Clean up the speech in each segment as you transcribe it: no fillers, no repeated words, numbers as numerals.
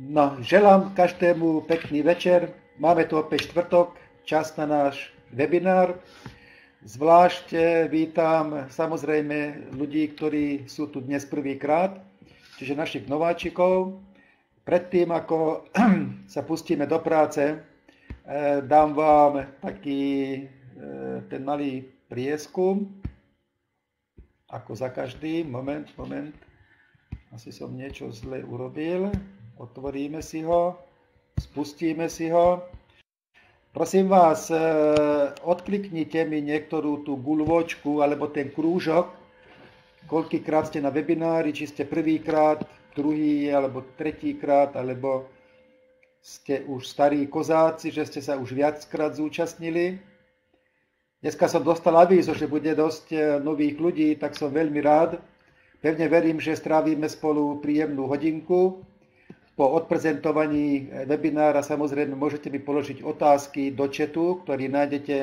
No, želám každému pekný večer. Máme tu opäť štvrtok, čas na náš webinár. Zvlášť vítam samozrejme ľudí, ktorí sú tu dnes prvýkrát, čiže našich nováčikov. Predtým, ako sa pustíme do práce, dám vám taký ten malý prieskum, ako za každý. Moment. Asi som niečo zle urobil. Otvoríme si ho, spustíme si ho. Prosím vás, odkliknite mi niektorú tú guľôčku alebo ten krúžok, koľkýkrát ste na webinári, či ste prvýkrát, druhý alebo tretíkrát, alebo ste už starí kozáci, že ste sa už viackrát zúčastnili. Dneska som dostal avízo, že bude dosť nových ľudí, tak som veľmi rád. Pevne verím, že strávime spolu príjemnú hodinku. Po odprezentovaní webinára samozrejme môžete mi položiť otázky do chatu, ktorý nájdete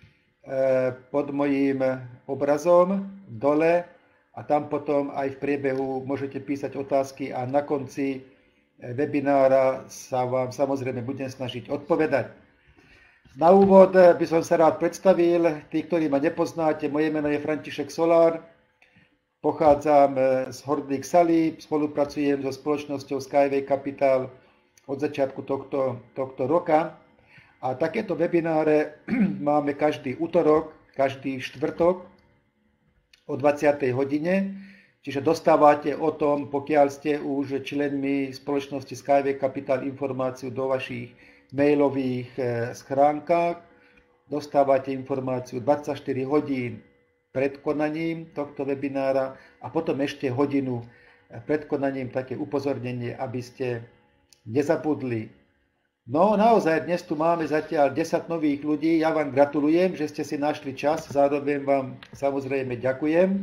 pod mojím obrazom dole a tam potom aj v priebehu môžete písať otázky a na konci webinára sa vám samozrejme budem snažiť odpovedať. Na úvod by som sa rád predstavil. Tí, ktorí ma nepoznáte, moje meno je František Solár. Pochádzam z Hordy Ksaly, spolupracujem so spoločnosťou Skyway Capital od začiatku tohto roka. A takéto webináre máme každý útorok, každý štvrtok o 20. hodine. Čiže dostávate o tom, pokiaľ ste už členmi spoločnosti Skyway Capital, informáciu do vašich mailových schránkach. Dostávate informáciu 24 hodín pred konaním tohto webinára a potom ešte hodinu pred konaním také upozornenie, aby ste nezabudli. No naozaj, dnes tu máme zatiaľ 10 nových ľudí. Ja vám gratulujem, že ste si našli čas, zároveň vám samozrejme ďakujem.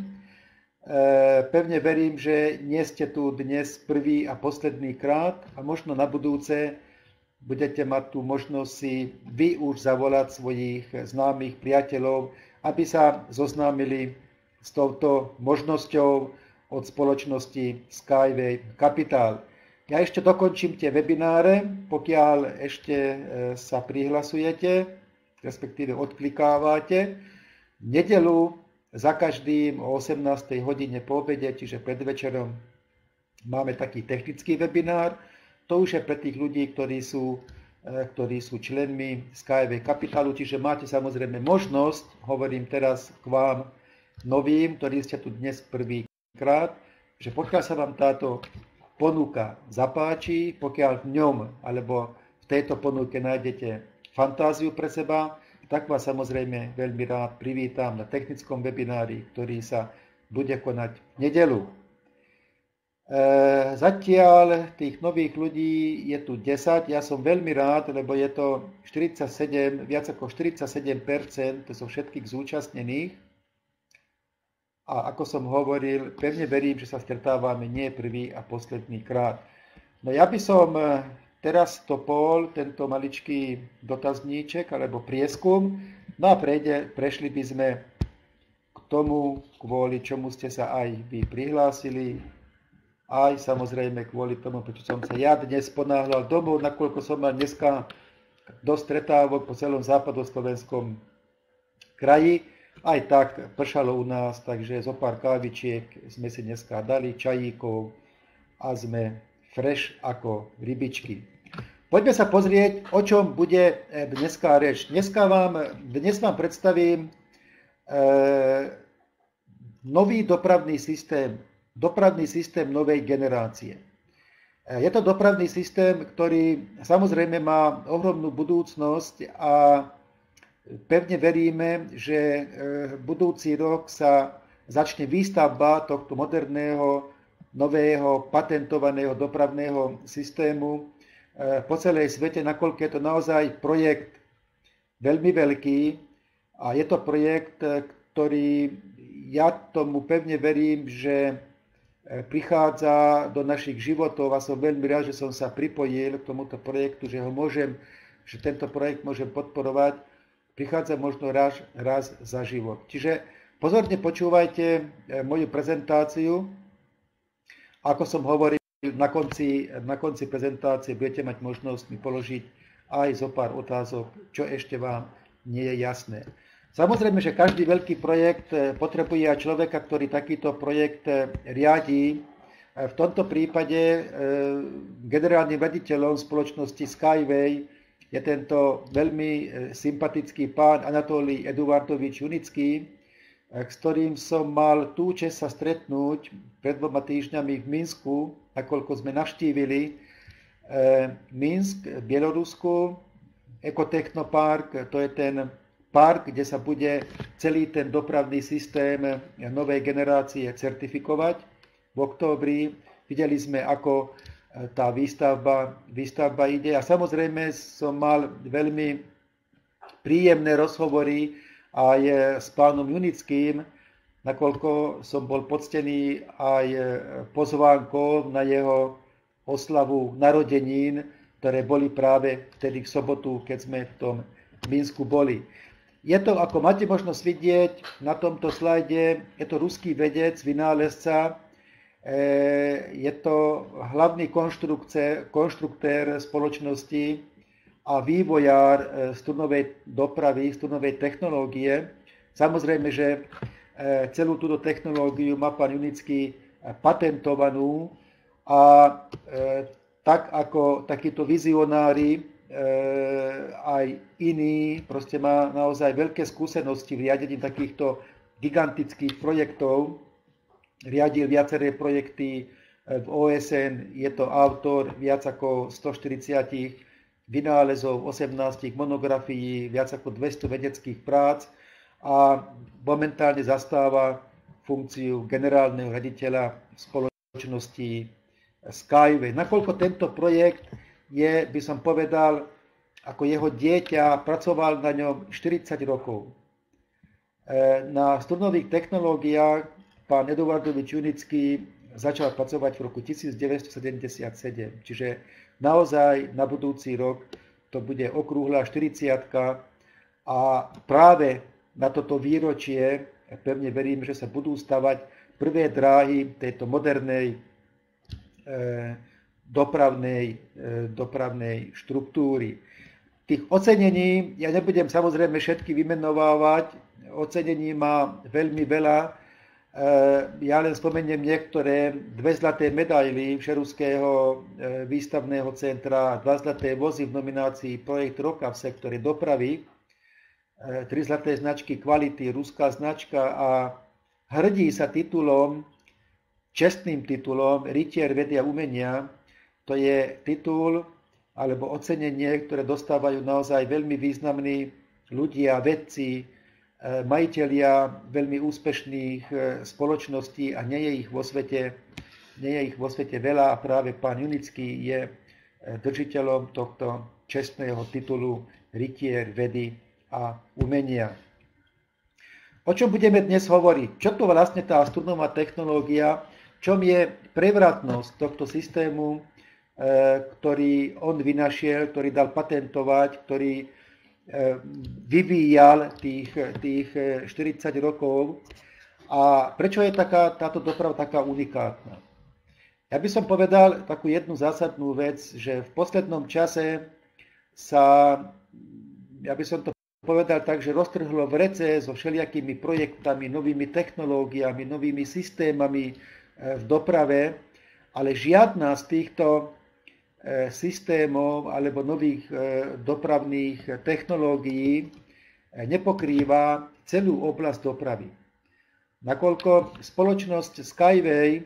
Pevne verím, že nie ste tu dnes prvý a posledný krát a možno na budúce budete mať tú možnosť si vy už zavolať svojich známych priateľov, aby sa zoznámili s touto možnosťou od spoločnosti Skyway Capital. Ja ešte dokončím tie webináre, pokiaľ ešte sa prihlasujete, respektíve odklikávate. V nedeľu za každým o 18. hodine po obede, čiže pred večerom, máme taký technický webinár. To už je pre tých ľudí, ktorí sú členmi Skyway Capitalu, čiže máte samozrejme možnosť, hovorím teraz k vám novým, ktorí ste tu dnes prvýkrát, že pokiaľ sa vám táto ponuka zapáči, pokiaľ v ňom alebo v tejto ponuke nájdete fantáziu pre seba, tak vás samozrejme veľmi rád privítam na technickom webinári, ktorý sa bude konať v nedeľu. Zatiaľ tých nových ľudí je tu 10. Ja som veľmi rád, lebo je to 47, viac ako 47% zo všetkých zúčastnených. A ako som hovoril, pevne verím, že sa stretávame nie prvý a posledný krát. No ja by som teraz topol tento maličký dotazníček alebo prieskum. No a prešli by sme k tomu, kvôli čomu ste sa aj vy prihlásili. Aj samozrejme kvôli tomu, prečo som sa ja dnes ponáhľal domov, nakoľko som mal dneska dosť stretávok po celom západoslovenskom kraji. Aj tak pršalo u nás, takže zo pár kávičiek sme si dneska dali, čajíkov a sme fresh ako rybičky. Poďme sa pozrieť, o čom bude dneska reč. Dnes vám predstavím nový dopravný systém novej generácie. Je to dopravný systém, ktorý samozrejme má ohromnú budúcnosť a pevne veríme, že budúci rok sa začne výstavba tohto moderného, nového, patentovaného dopravného systému po celej svete, nakoľko je to naozaj projekt veľmi veľký a je to projekt, ktorý ja tomu pevne verím, že prichádza do našich životov a som veľmi rád, že som sa pripojil k tomuto projektu, že tento projekt môžem podporovať. Prichádza možno raz za život. Čiže pozorne počúvajte moju prezentáciu. Ako som hovoril, na konci prezentácie budete mať možnosť mi položiť aj zo pár otázok, čo ešte vám nie je jasné. Samozrejme, že každý veľký projekt potrebuje aj človeka, ktorý takýto projekt riadí. V tomto prípade generálnym riaditeľom spoločnosti Skyway je tento veľmi sympatický pán Anatolij Eduardovič Junický, s ktorým som mal tú česť sa stretnúť pred 2 týždňami v Minsku, nakoľko sme navštívili Minsk, Bielorusku, Ekotechnopark, to je ten park, kde sa bude celý ten dopravný systém novej generácie certifikovať. V októbri videli sme, ako tá výstavba ide. A samozrejme som mal veľmi príjemné rozhovory aj s pánom Junickým, nakoľko som bol poctený aj pozvánkou na jeho oslavu narodenín, ktoré boli práve vtedy v sobotu, keď sme v tom Minsku boli. Je to, ako máte možnosť vidieť na tomto slajde, je to ruský vedec, vynálezca, je to hlavný konštruktér spoločnosti a vývojár strunovej dopravy, strunovej technológie. Samozrejme, že celú túto technológiu má pán Junický patentovanú a tak ako takíto vizionári aj iní, proste má naozaj veľké skúsenosti v riadení takýchto gigantických projektov. Riadil viaceré projekty v OSN, je to autor viac ako 140 vynálezov, 18 monografií, viac ako 200 vedeckých prác a momentálne zastáva funkciu generálneho riaditeľa spoločnosti Skyway. Nakoľko tento projekt je, by som povedal, ako jeho dieťa, pracoval na ňom 40 rokov. Na strunových technológiách pán Eduardovič Junický začal pracovať v roku 1977, čiže naozaj na budúci rok to bude okrúhla 40-ka a práve na toto výročie pevne verím, že sa budú stavať prvé dráhy tejto modernej dopravnej štruktúry. Tých ocenení, ja nebudem samozrejme všetky vymenovávať, ocenení má veľmi veľa, ja len spomeniem niektoré, 2 zlaté medaily Všeruského výstavného centra, 2 zlaté vozy v nominácii Projekt roka v sektore dopravy, 3 zlaté značky kvality, ruská značka a hrdí sa titulom, čestným titulom Rytier vedy a umenia. To je titul alebo ocenenie, ktoré dostávajú naozaj veľmi významní ľudia, vedci, majitelia veľmi úspešných spoločností a nie je ich vo svete veľa a práve pán Junický je držiteľom tohto čestného titulu Rytier vedy a umenia. O čom budeme dnes hovoriť? Čo to vlastne tá strunová technológia, čom je prevratnosť tohto systému, ktorý on vynašiel, ktorý dal patentovať, ktorý vyvíjal tých 40 rokov a prečo je táto doprava taká unikátna. Ja by som povedal takú jednu zásadnú vec, že v poslednom čase sa, ja by som to povedal tak, že roztrhlo vrece so všelijakými projektami, novými technológiami, novými systémami v doprave, ale žiadna z týchto systémov alebo nových dopravných technológií nepokrýva celú oblasť dopravy. Nakoľko spoločnosť Skyway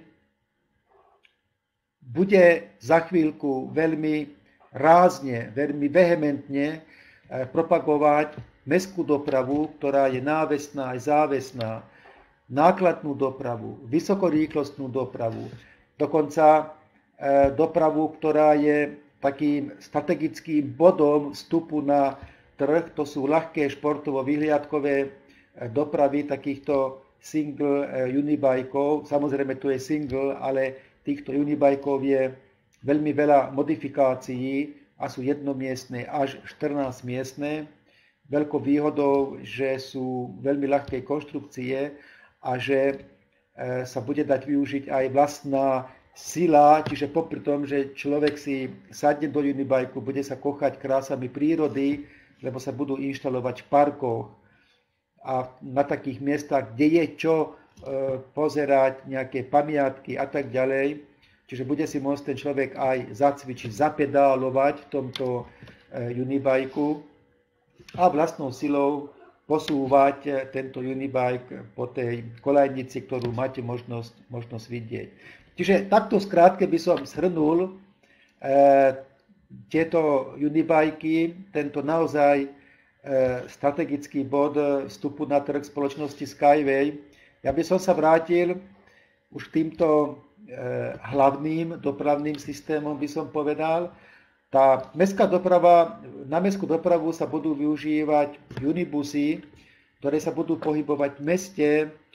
bude za chvíľku veľmi rázne, veľmi vehementne propagovať mestskú dopravu, ktorá je návesná aj závesná, nákladnú dopravu, vysokorýchlostnú dopravu, dokonca dopravu, ktorá je takým strategickým bodom vstupu na trh. To sú ľahké športovo-vyhliadkové dopravy takýchto single unibajkov. Samozrejme tu je single, ale týchto unibajkov je veľmi veľa modifikácií a sú jednomiestne až 14 miestne. Veľkou výhodou, že sú veľmi ľahké konštrukcie a že sa bude dať využiť aj vlastná sila, čiže popri tom, že človek si sadne do unibajku, bude sa kochať krásami prírody, lebo sa budú inštalovať v parkoch a na takých miestach, kde je čo pozerať, nejaké pamiatky a tak ďalej. Čiže bude si môcť ten človek aj zacvičiť, zapedálovať v tomto unibajku a vlastnou silou posúvať tento unibike po tej kolajnici, ktorú máte možnosť vidieť. Čiže takto skrátke by som shrnul tieto unibajky, tento naozaj strategický bod vstupu na trh spoločnosti Skyway. Ja by som sa vrátil už k týmto hlavným dopravným systémom, by som povedal. Tá mestská doprava, na mestskú dopravu sa budú využívať unibusy, ktoré sa budú pohybovať v meste,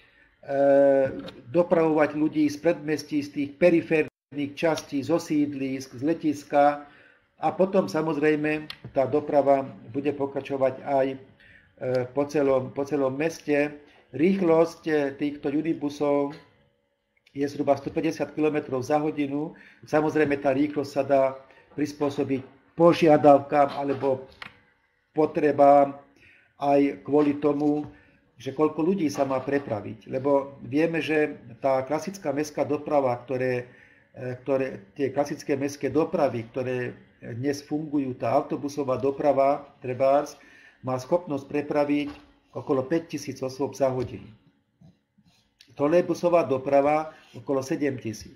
dopravovať ľudí z predmestí, z tých periférnych častí, zo sídlisk, z letiska a potom samozrejme tá doprava bude pokračovať aj po celom meste. Rýchlosť týchto unibusov je zhruba 150 km za hodinu. Samozrejme tá rýchlosť sa dá prispôsobiť požiadavkám alebo potrebám aj kvôli tomu, že koľko ľudí sa má prepraviť. Lebo vieme, že tá klasická mestská doprava, tie klasické mestské dopravy, ktoré dnes fungujú, tá autobusová doprava, trebárs, má schopnosť prepraviť okolo 5000 osôb za hodinu. Trolejbusová doprava okolo 7000.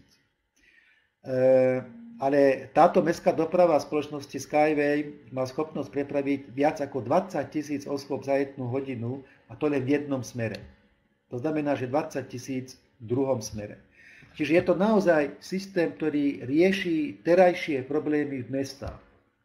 Ale táto mestská doprava spoločnosti Skyway má schopnosť prepraviť viac ako 20 000 osôb za jednu hodinu, a to len v jednom smere. To znamená, že 20 000 v druhom smere. Čiže je to naozaj systém, ktorý rieši terajšie problémy v mestách.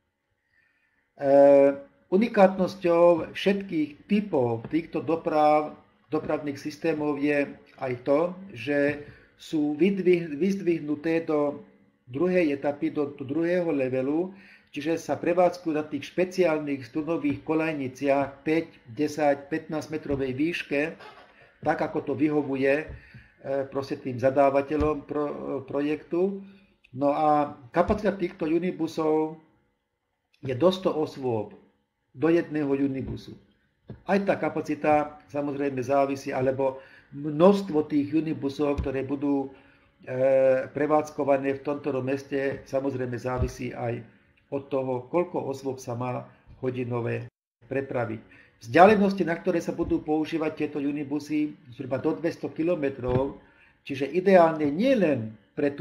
Unikátnosťou všetkých typov týchto dopravných systémov je aj to, že sú vyzdvihnuté do druhej etapy, do druhého levelu, čiže sa prevádzkujú na tých špeciálnych stunových kolajniciach 5, 10, 15 metrovej výške, tak ako to vyhovuje proste tým zadávateľom projektu. No a kapacita týchto unibusov je do 100 osôb do jedného unibusu. Aj tá kapacita samozrejme závisí, alebo množstvo tých unibusov, ktoré budú prevádzkované v tomto meste, samozrejme závisí aj od toho, koľko osôb sa má hodinové prepraviť. Vzdialenosti, na ktoré sa budú používať tieto unibusy, zhruba do 200 km, čiže ideálne nie len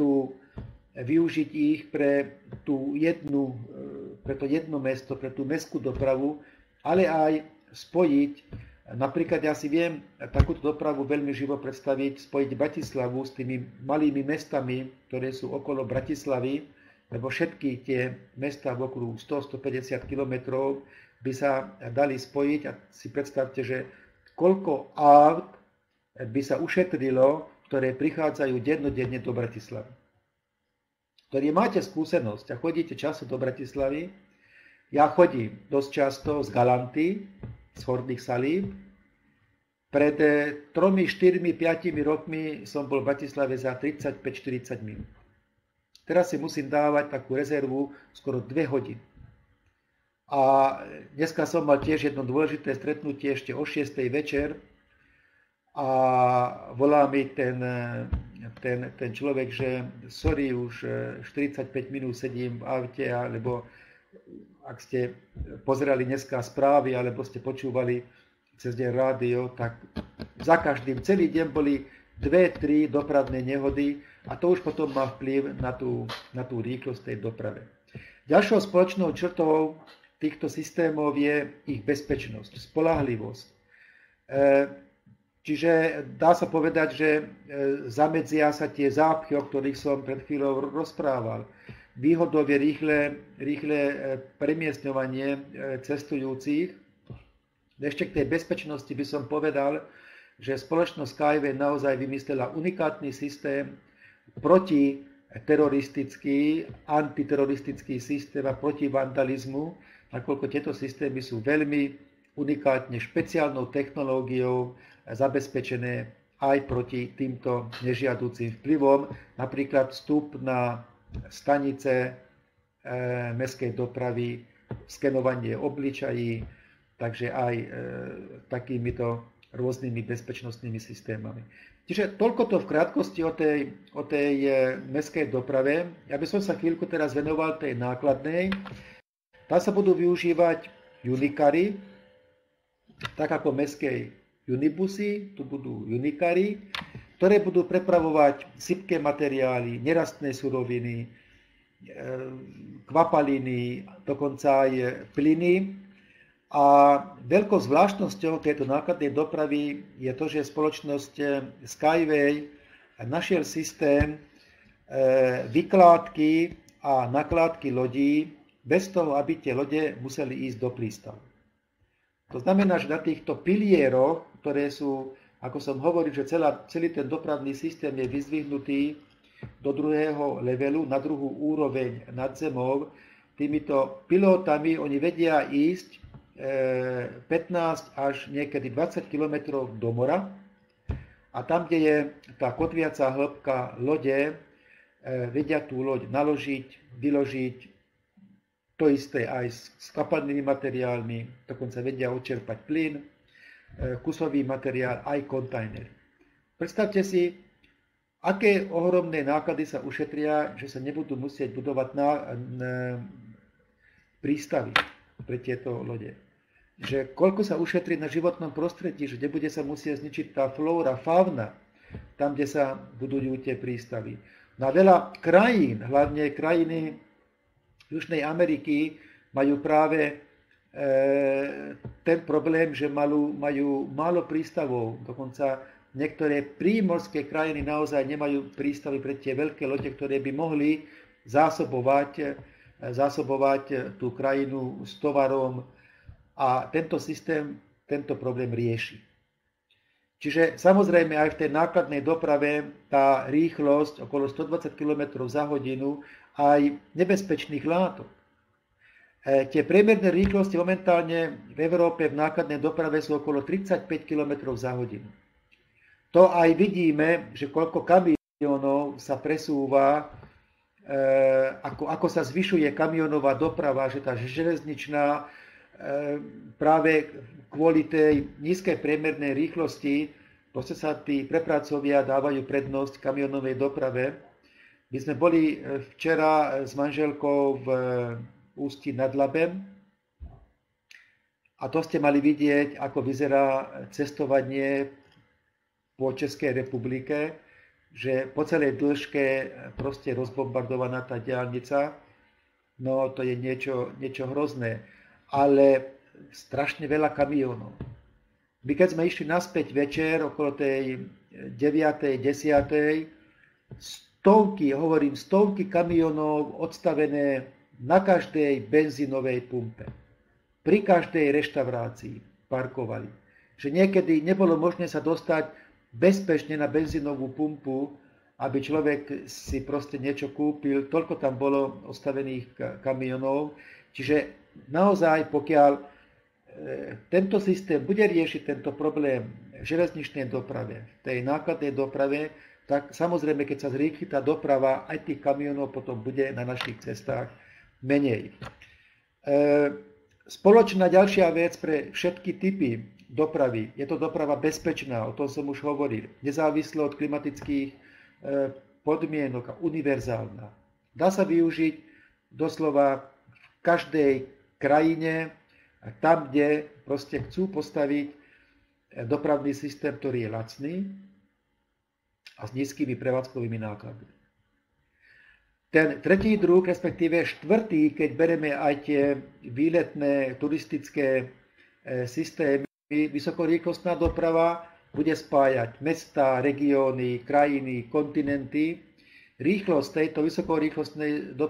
využiť ich pre to jedno mesto, pre tú mestskú dopravu, ale aj spojiť. Napríklad ja si viem takúto dopravu veľmi živo predstaviť, spojiť Bratislavu s tými malými mestami, ktoré sú okolo Bratislavy, lebo všetky tie mestá v okruhu 100-150 km by sa dali spojiť a si predstavte, že koľko aut by sa ušetrilo, ktoré prichádzajú dennodenne do Bratislavy. Ktorí máte skúsenosť a chodíte často do Bratislavy, ja chodím dosť často z Galanty, z Horných Salíb. Pred 3, 4, 5 rokmi som bol v Bratislave za 35-40 minút. Teraz si musím dávať takú rezervu skoro 2 hodiny. A dneska som mal tiež jedno dôležité stretnutie ešte o 6. večer a volá mi ten človek, že sorry, už 45 minút sedím v aute, alebo ak ste pozerali dneska správy, alebo ste počúvali cez deň rádio, tak za každým celý deň boli 2-3 dopravné nehody a to už potom má vplyv na tú rýchlosť tej doprave. Ďalšou spoločnou črtou týchto systémov je ich bezpečnosť, spoľahlivosť. Čiže dá sa povedať, že zamedzia sa tie zápchy, o ktorých som pred chvíľou rozprával. Výhodou je rýchle premiestňovanie cestujúcich. Ešte k tej bezpečnosti by som povedal, že spoločnosť Skyway naozaj vymyslela unikátny systém protiteroristický, antiteroristický systém a proti vandalizmu, nakoľko tieto systémy sú veľmi unikátne špeciálnou technológiou zabezpečené aj proti týmto nežiaducim vplyvom, napríklad vstup na stanice mestskej dopravy, skenovanie obličají, takže aj takýmito rôznymi bezpečnostnými systémami. Čiže toľko to v krátkosti o tej mestskej doprave. Ja by som sa chvíľku teraz venoval tej nákladnej. Tam sa budú využívať unikary, tak ako mestskej unibusy, tu budú unikary, ktoré budú prepravovať sypké materiály, nerastné suroviny, kvapaliny, dokonca aj plyny. A veľkou zvláštnosťou tejto nákladnej dopravy je to, že spoločnosť Skyway našiel systém vykládky a nakládky lodí bez toho, aby tie lode museli ísť do prístavu. To znamená, že na týchto pilieroch, ktoré sú, ako som hovoril, že celý ten dopravný systém je vyzdvihnutý do druhého levelu, na druhú úroveň nad zemou, týmito pilotami oni vedia ísť 15 až niekedy 20 km do mora a tam, kde je tá kotviaca hĺbka lode, vedia tú loď naložiť, vyložiť, to isté aj s kapalnými materiálmi, dokonca vedia odčerpať plyn, kusový materiál, aj kontajnery. Predstavte si, aké ohromné náklady sa ušetria, že sa nebudú musieť budovať prístavy pre tieto lode. Že koľko sa ušetrí na životnom prostredí, že nebude sa musieť zničiť tá flóra, fauna, tam, kde sa budujú tie prístavy. Na veľa krajín, hlavne krajiny Južnej Ameriky, majú práve ten problém, že majú málo prístavov. Dokonca niektoré prímorské krajiny naozaj nemajú prístavy pre tie veľké lode, ktoré by mohli zásobovať tú krajinu s tovarom. A tento systém tento problém rieši. Čiže samozrejme aj v tej nákladnej doprave tá rýchlosť okolo 120 km za hodinu aj nebezpečných látok. Tie priemerné rýchlosti momentálne v Európe v nákladnej doprave sú okolo 35 km za hodinu. To aj vidíme, že koľko kamionov sa presúva, ako sa zvyšuje kamionová doprava, že tá železničná práve kvôli tej nízkej priemernej rýchlosti proste sa tí prepravcovia dávajú prednosť kamionovej doprave. My sme boli včera s manželkou v Ústí nad Labem a to ste mali vidieť, ako vyzerá cestovanie po Českej republike, že po celej dĺžke proste rozbombardovaná tá diaľnica, no to je niečo hrozné. Ale strašne veľa kamionov. My keď sme išli naspäť večer, okolo tej 9. 10. stovky kamionov odstavené na každej benzínovej pumpe. Pri každej reštaurácii parkovali. Že niekedy nebolo možné sa dostať bezpečne na benzínovú pumpu, aby človek si proste niečo kúpil. Toľko tam bolo odstavených kamionov. Čiže naozaj, pokiaľ tento systém bude riešiť tento problém v železničnej doprave, v tej nákladnej doprave, tak samozrejme, keď sa zrýchli tá doprava, aj tých kamionov potom bude na našich cestách menej. Spoločná ďalšia vec pre všetky typy dopravy, je to doprava bezpečná, o tom som už hovoril, nezávislo od klimatických podmienok a univerzálna. Dá sa využiť doslova v každej krajine, tam, kde proste chcú postaviť dopravný systém, ktorý je lacný a s nízkymi prevádzkovými nákladmi. Ten tretí druh, respektíve štvrtý, keď bereme aj tie výletné turistické systémy, vysokorýchlostná doprava bude spájať mestá, regióny, krajiny, kontinenty. Rýchlosť tejto vysokorýchlostnej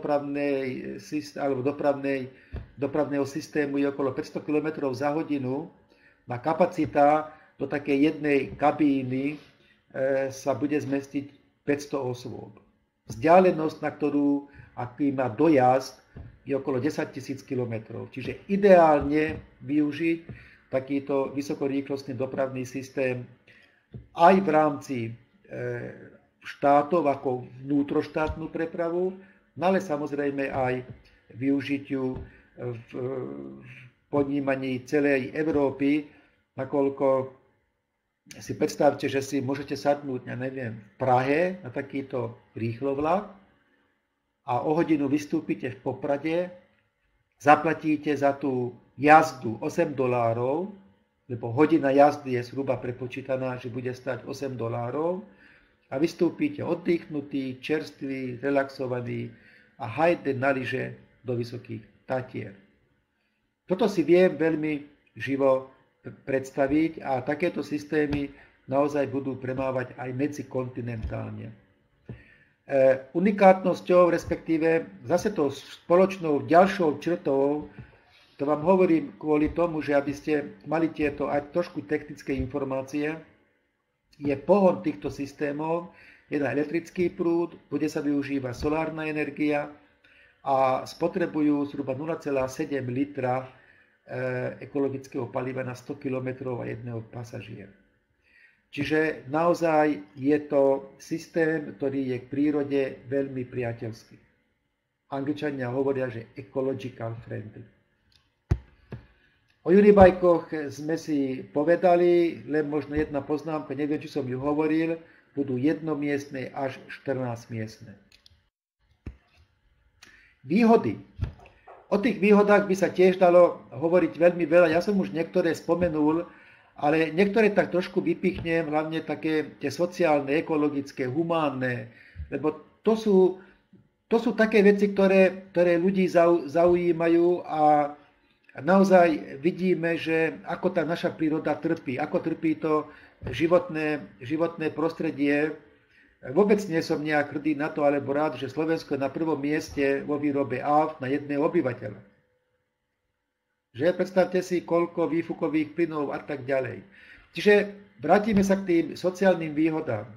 dopravného systému je okolo 500 km za hodinu. Na kapacita do takej jednej kabíny sa bude zmestiť 500 osôb. Vzdialenosť, na ktorú, aký má dojazd, je okolo 10 000 km. Čiže ideálne využiť takýto vysokorýchlostný dopravný systém aj v rámci štátov ako vnútroštátnu prepravu, no ale samozrejme aj využitiu v ponímaní celej Európy, nakoľko si predstavte, že si môžete sadnúť, ja neviem, v Prahe na takýto rýchlovlak a o hodinu vystúpite v Poprade, zaplatíte za tú jazdu $8, lebo hodina jazdy je zhruba prepočítaná, že bude stať $8 a vystúpite oddychnutý, čerstvý, relaxovaný a hajde na lyže do Vysokých Tatier. Toto si viem veľmi živo predstaviť a takéto systémy naozaj budú premávať aj medzikontinentálne. Unikátnosťou, respektíve zase to spoločnou ďalšou črtou, to vám hovorím kvôli tomu, že aby ste mali tieto aj trošku technické informácie, je pohon týchto systémov, je na elektrický prúd, bude sa využívať solárna energia a spotrebujú zhruba 0,7 litra ekologického paliva na 100 km a jedného pasažiera. Čiže naozaj je to systém, ktorý je k prírode veľmi priateľský. Angličania hovoria, že ecological friendly. O unibajkoch sme si povedali, len možno jedna poznámka, neviem, či som ju hovoril, budú jednomiestne až 14-miestne. Výhody. O tých výhodách by sa tiež dalo hovoriť veľmi veľa. Ja som už niektoré spomenul, ale niektoré tak trošku vypichnem, hlavne také tie sociálne, ekologické, humánne, lebo to sú také veci, ktoré ľudí zaujímajú a naozaj vidíme, že ako tá naša príroda trpí, ako trpí to životné prostredie. Vôbec nie som nejak hrdý na to, alebo rád, že Slovensko je na prvom mieste vo výrobe aut na jedného obyvateľa. Že predstavte si, koľko výfukových plynov a tak ďalej. Čiže vrátime sa k tým sociálnym výhodám.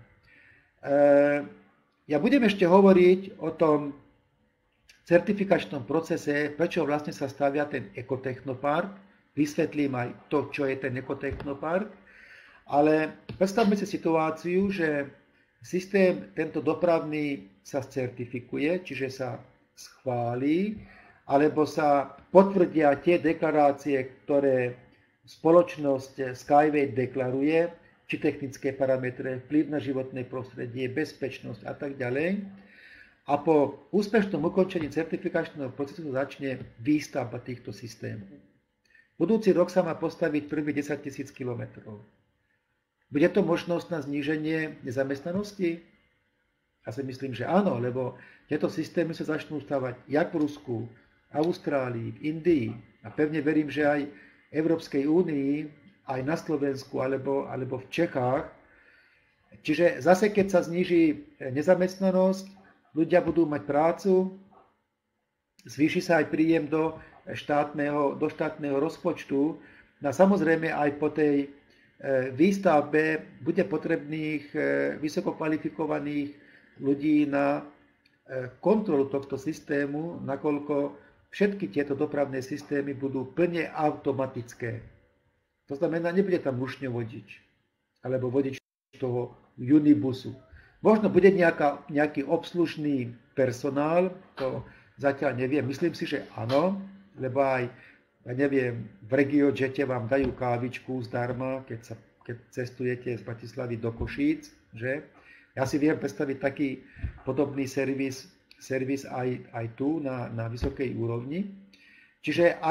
Ja budem ešte hovoriť o tom certifikačnom procese, prečo vlastne sa stavia ten ekotechnopark. Vysvetlím aj to, čo je ten ekotechnopark. Ale predstavme si situáciu, že systém tento dopravný sa certifikuje, čiže sa schválí, alebo sa potvrdia tie deklarácie, ktoré spoločnosť Skyway deklaruje, či technické parametre, vplyv na životné prostredie, bezpečnosť a tak ďalej. A po úspešnom ukončení certifikačného procesu začne výstavba týchto systémov. Budúci rok sa má postaviť prvých 10 000 kilometrov. Bude to možnosť na zníženie nezamestnanosti? Ja si myslím, že áno, lebo tieto systémy sa začnú stavať jak v Rusku, Austrálii, v Indii a pevne verím, že aj v Európskej únii, aj na Slovensku alebo v Čechách. Čiže zase, keď sa zníži nezamestnanosť, ľudia budú mať prácu, zvýši sa aj príjem do štátneho rozpočtu. No a samozrejme aj po tej výstavbe bude potrebných vysoko kvalifikovaných ľudí na kontrolu tohto systému, nakoľko všetky tieto dopravné systémy budú plne automatické. To znamená, nebude tam rušňovodič alebo vodič toho unibusu. Možno bude nejaký obslužný personál, to zatiaľ neviem. Myslím si, že áno, lebo aj ja neviem, v RegioJete vám dajú kávičku zdarma, keď cestujete z Bratislavy do Košíc, že? Ja si viem predstaviť taký podobný servis aj tu na vysokej úrovni. Čiže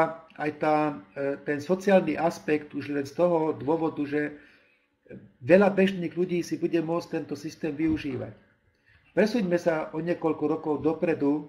ten sociálny aspekt už len z toho dôvodu, že veľa bežných ľudí si bude môcť tento systém využívať. Presuňme sa o niekoľko rokov dopredu.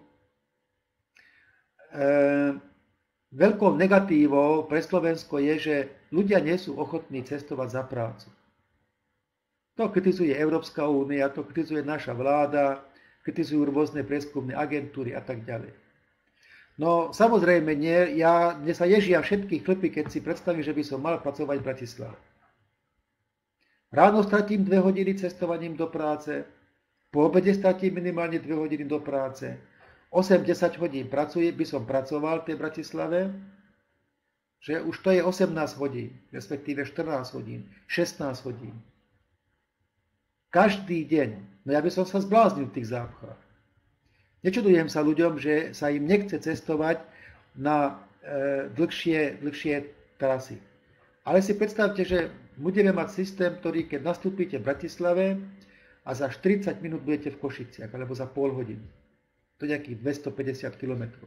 Veľkou negatívou pre Slovensko je, že ľudia nie sú ochotní cestovať za prácu. To kritizuje Európska únia, to kritizuje naša vláda, kritizujú rôzne prieskumné agentúry a tak ďalej. No samozrejme nie, mne sa ježia všetky chlpy, keď si predstavím, že by som mal pracovať v Bratislave. Ráno stratím 2 hodiny cestovaním do práce, po obede stratím minimálne 2 hodiny do práce, 8-10 hodín by som pracoval v tej Bratislave, že už to je 18 hodín, respektíve 14 hodín, 16 hodín. Každý deň. No ja by som sa zbláznil v tých zápchách. Nečudujem sa ľuďom, že sa im nechce cestovať na dlhšie trasy. Ale si predstavte, že budeme mať systém, ktorý keď nastúpite v Bratislave a za 40 minút budete v Košiciach, alebo za pol hodiny. To je nejakých 250 kilometrov.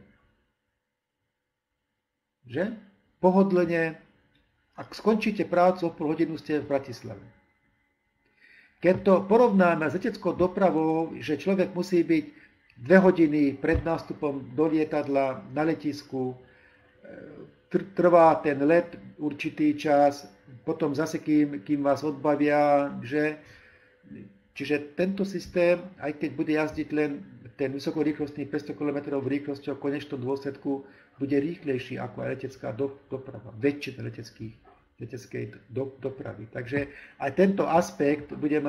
Že? Pohodlne. Ak skončíte prácu, o pol hodinu ste v Bratislave. Keď to porovnáme s leteckou dopravou, že človek musí byť 2 hodiny pred nástupom do lietadla na letisku, trvá ten let určitý čas, potom zase kým vás odbavia, že? Čiže tento systém, aj keď bude jazdiť len ten vysokorýchlostný 500 km rýchlosťou, v konečnom dôsledku bude rýchlejší ako aj letecká doprava, väčšina leteckej dopravy. Takže aj tento aspekt bude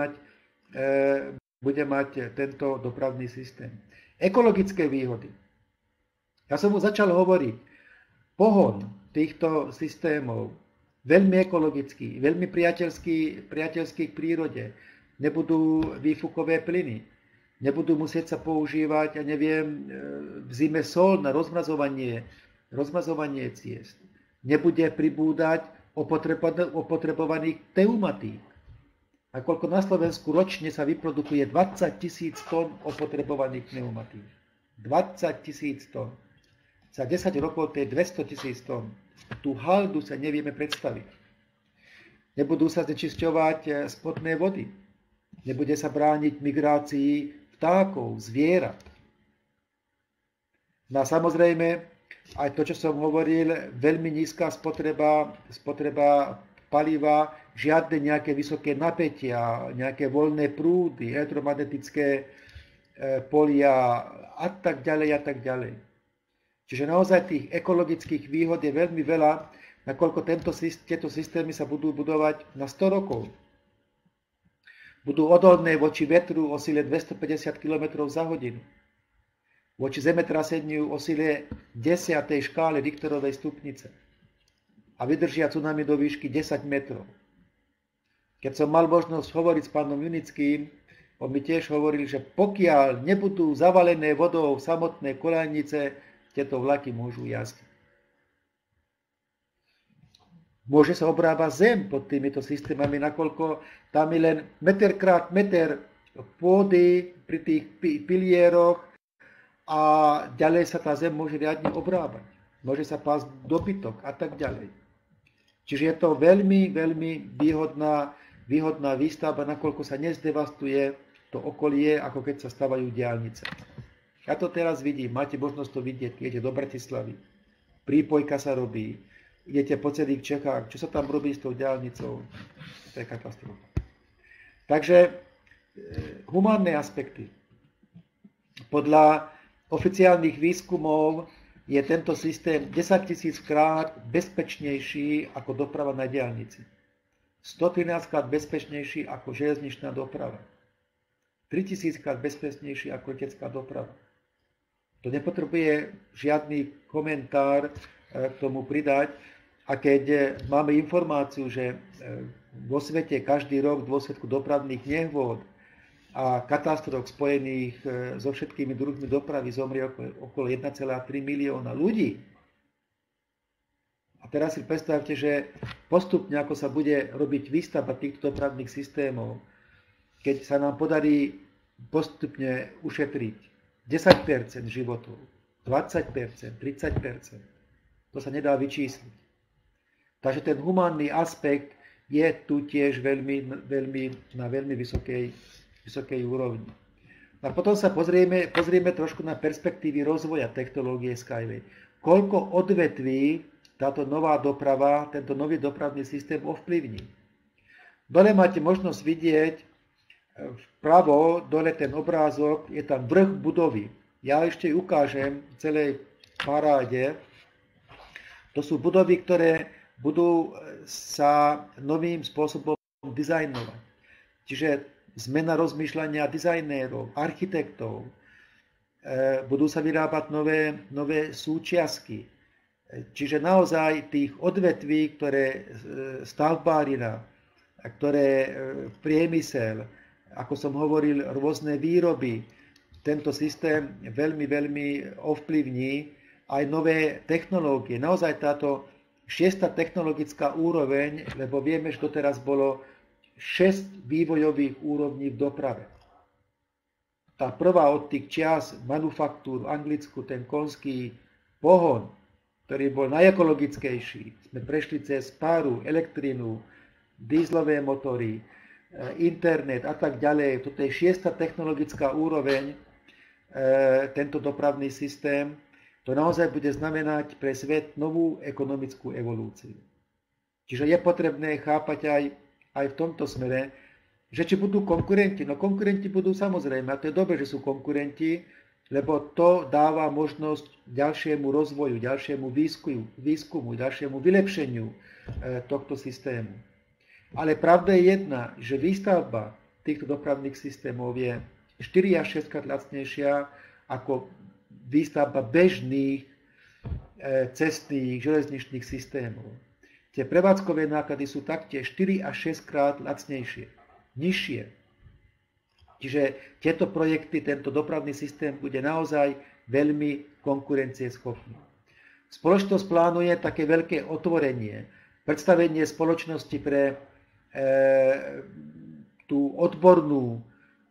mať tento dopravný systém. Ekologické výhody. Ja som už začal hovoriť. Pohon týchto systémov veľmi ekologický, veľmi priateľský k prírode. Nebudú výfukové plyny. Nebudú musieť sa používať, v zime sol na rozmrazovanie ciest. Nebude pribúdať opotrebovaných pneumatík. A koľko na Slovensku ročne sa vyprodukuje 20 000 tón opotrebovaných pneumatík. 20 000 tón. Za 10 rokov to je 200 000 tón. Tú haldu sa nevieme predstaviť. Nebudú sa znečisťovať spodné vody. Nebude sa brániť migrácii vtákov, zvierat. No a samozrejme, aj to, čo som hovoril, veľmi nízka spotreba paliva, žiadne nejaké vysoké napätia, nejaké voľné prúdy, elektromagnetické polia a tak ďalej a tak ďalej. Čiže naozaj tých ekologických výhod je veľmi veľa, nakoľko tieto systémy sa budú budovať na 100 rokov. Budú odolné voči vetru o sile 250 km za hodinu. Voči zemetraseniu o sile 10. škály Richterovej stupnice. A vydržia tsunami do výšky 10 metrov. Keď som mal možnosť hovoriť s pánom Junickým, on mi tiež hovoril, že pokiaľ nebudú zavalené vodou samotné koľajnice, tieto vlaky môžu jazdiť. Môže sa obrábať zem pod týmito systémami, nakoľko tam je len meter krát meter pôdy pri tých pilieroch a ďalej sa tá zem môže riadne obrábať. Môže sa pásť dobytok a tak ďalej. Čiže je to veľmi, veľmi výhodná výstavba, nakoľko sa nezdevastuje to okolie, ako keď sa stavajú diaľnice. Ja to teraz vidím, máte možnosť to vidieť, idete do Bratislavy, prípojka sa robí, idete po celých Čechách, čo sa tam robí s tou diaľnicou, to je katastrofa. Takže humánne aspekty. Podľa oficiálnych výskumov je tento systém 10 000 krát bezpečnejší ako doprava na diaľnici. 113 krát bezpečnejší ako železničná doprava. 3000 krát bezpečnejší ako letecká doprava. To nepotrebuje žiadny komentár k tomu pridať. A keď máme informáciu, že vo svete každý rok v dôsledku dopravných nehôd a katastrof spojených so všetkými druhmi dopravy zomrie okolo 1,3 milióna ľudí. A teraz si predstavte, že postupne, ako sa bude robiť výstavba týchto dopravných systémov, keď sa nám podarí postupne ušetriť 10% životov, 20%, 30%, to sa nedá vyčísliť. Takže ten humánny aspekt je tu tiež na veľmi vysokej úrovni. A potom sa pozrieme trošku na perspektívy rozvoja technológie Skyway. Koľko odvetví táto nová doprava, tento nový dopravný systém ovplyvní. Dole máte možnosť vidieť vpravo, dole ten obrázok, je tam vrch budovy. Ja ešte ukážem v celej paráde. To sú budovy, ktoré budú sa novým spôsobom dizajnovať. Čiže zmena rozmýšľania dizajnérov, architektov, budú sa vyrábať nové súčiastky. Čiže naozaj tých odvetví, ktoré stavbárina, ktoré priemysel ako som hovoril, rôzne výroby. Tento systém veľmi, veľmi ovplyvní aj nové technológie. Naozaj táto 6. technologická úroveň, lebo vieme, že doteraz bolo 6 vývojových úrovní v doprave. Tá prvá od tých čias manufaktúr v Anglicku, ten konský pohon, ktorý bol najekologickejší. Sme prešli cez páru, elektrínu, dízlové motory, internet a tak ďalej. Toto je 6. technologická úroveň, tento dopravný systém. To naozaj bude znamenať pre svet novú ekonomickú evolúciu. Čiže je potrebné chápať aj v tomto smere, že či budú konkurenti. No konkurenti budú samozrejme, a to je dobre, že sú konkurenti, lebo to dáva možnosť ďalšiemu rozvoju, ďalšiemu výskumu, ďalšiemu vylepšeniu tohto systému. Ale pravda je jedna, že výstavba týchto dopravných systémov je 4 až 6 krát lacnejšia ako výstavba bežných cestných železničných systémov. Tie prevádzkové náklady sú taktiež 4 až 6 krát lacnejšie, nižšie. Čiže tieto projekty, tento dopravný systém bude naozaj veľmi konkurencieschopný. Spoločnosť plánuje také veľké otvorenie, predstavenie spoločnosti pre tú odbornú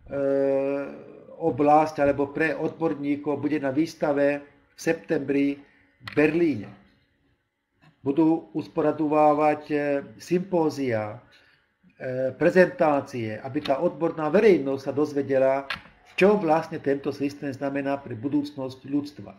oblasť alebo pre odborníkov bude na výstave v septembri v Berlíne. Budú usporadovávať sympózia, prezentácie, aby tá odborná verejnosť sa dozvedela, čo vlastne tento systém znamená pre budúcnosť ľudstva.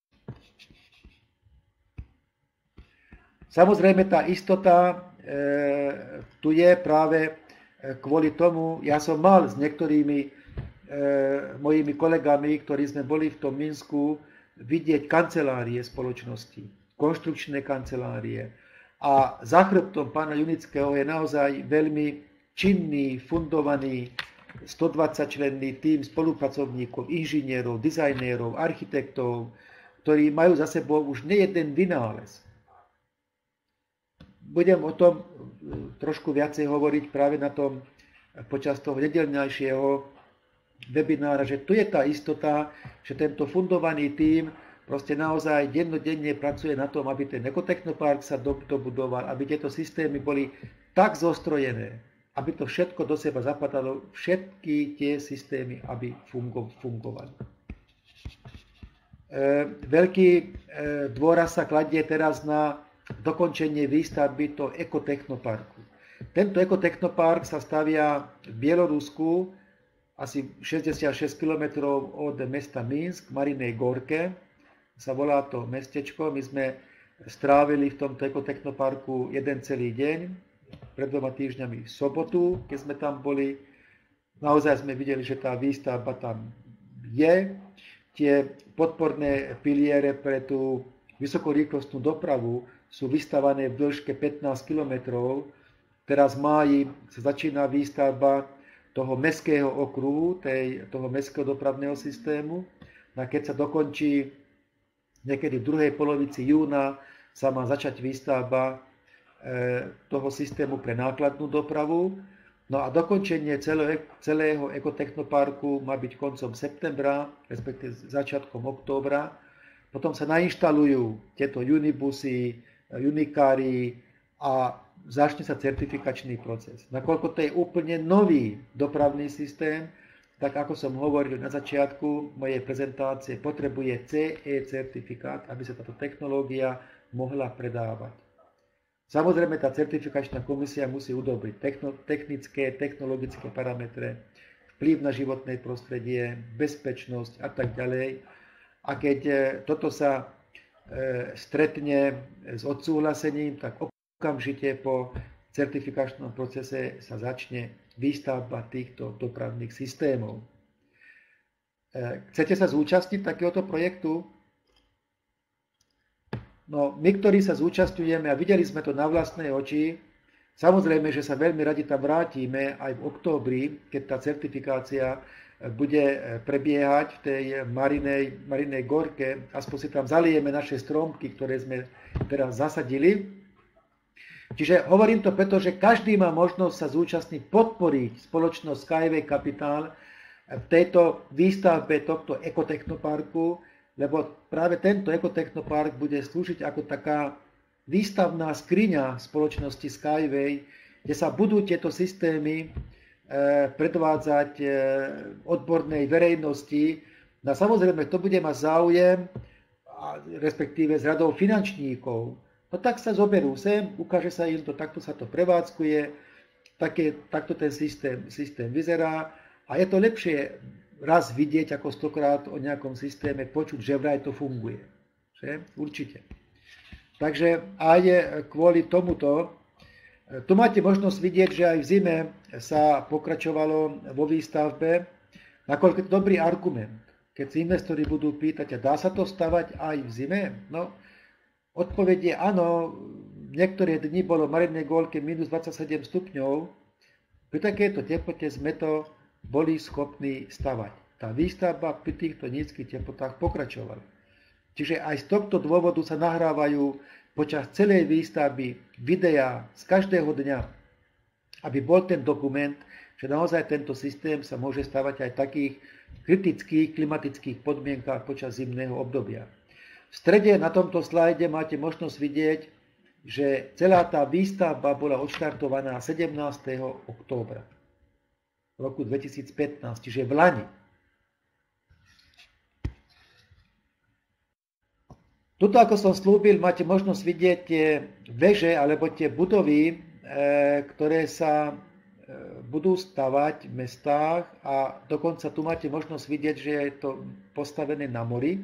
Samozrejme, tá istota tu je práve kvôli tomu, ja som mal s niektorými mojimi kolegami, ktorí sme boli v tom Minsku, vidieť kancelárie spoločnosti, konštrukčné kancelárie. A za chrbtom pána Junického je naozaj veľmi činný, fundovaný, 120-členný tím spolupracovníkov, inžinierov, dizajnérov, architektov, ktorí majú za sebou už nejeden vynález. Budem o tom trošku viacej hovoriť práve na tom počas toho nedeľnejšieho webinára, že tu je tá istota, že tento fundovaný tím proste naozaj dennodenne pracuje na tom, aby ten ekotechnopark sa dobudoval, aby tieto systémy boli tak zostrojené, aby to všetko do seba zapadalo, všetky tie systémy, aby fungovali. Veľký dôraz sa kladie teraz na dokončenie výstavby toho ekotechnoparku. Tento ekotechnopark sa stavia v Bielorusku, asi 66 km od mesta Minsk, Marinej Gorke, sa volá to mestečko. My sme strávili v tomto ekotechnoparku jeden celý deň, pred 2 týždňami v sobotu, keď sme tam boli. Naozaj sme videli, že tá výstavba tam je. Tie podporné piliere pre tú vysokorýchlostnú dopravu sú vystavané v dĺžke 15 km. Teraz v máji sa začína výstavba toho mestského okruhu, toho mestského dopravného systému. A keď sa dokončí niekedy v druhej polovici júna, sa má začať výstavba toho systému pre nákladnú dopravu. No a dokončenie celého ekotechnoparku má byť koncom septembra, respektíve začiatkom októbra. Potom sa nainštalujú tieto unibusy, unikári a začne sa certifikačný proces. Nakoľko to je úplne nový dopravný systém, tak ako som hovoril na začiatku mojej prezentácie, potrebuje CE certifikát, aby sa táto technológia mohla predávať. Samozrejme, tá certifikačná komisia musí udobriť technické, technologické parametre, vplyv na životné prostredie, bezpečnosť a tak ďalej. A keď toto sa stretne s odsúhlasením, tak okamžite po certifikačnom procese sa začne výstavba týchto dopravných systémov. Chcete sa zúčastniť takéhoto projektu? No, my, ktorí sa zúčastňujeme a videli sme to na vlastné oči, samozrejme, že sa veľmi radi tam vrátime aj v októbri, keď tá certifikácia bude prebiehať v tej Marinej Gorke, aspoň si tam zalijeme naše stromky, ktoré sme teraz zasadili. Čiže hovorím to preto, že každý má možnosť sa zúčastniť, podporiť spoločnosť Skyway Capital v tejto výstavbe tohto ekotechnoparku, lebo práve tento ekotechnopark bude slúžiť ako taká výstavná skriňa spoločnosti Skyway, kde sa budú tieto systémy predvádzať odbornej verejnosti. No samozrejme, kto bude mať záujem, respektíve s radou finančníkov, no tak sa zoberú sem, ukáže sa im to, takto sa to prevádzkuje, takto ten systém vyzerá a je to lepšie raz vidieť ako stokrát o nejakom systéme, počuť, že vraj to funguje. Že? Určite. Takže aj kvôli tomuto, tu máte možnosť vidieť, že aj v zime sa pokračovalo vo výstavbe, nakoľko je to dobrý argument. Keď si investori budú pýtať, a dá sa to stavať aj v zime? No, odpoveď je áno, niektoré dni bolo v Marinej Gólke minus 27 stupňov, pri takejto teplote sme to boli schopní stavať. Tá výstavba pri týchto nízkych teplotách pokračovala. Čiže aj z tohto dôvodu sa nahrávajú počas celej výstavby videá z každého dňa, aby bol ten dokument, že naozaj tento systém sa môže stavať aj v takých kritických klimatických podmienkách počas zimného obdobia. V strede na tomto slajde máte možnosť vidieť, že celá tá výstavba bola odštartovaná 17. októbra roku 2015, čiže v lani. Tuto, ako som slúbil, máte možnosť vidieť tie veže alebo tie budovy, ktoré sa budú stavať v mestách a dokonca tu máte možnosť vidieť, že je to postavené na mori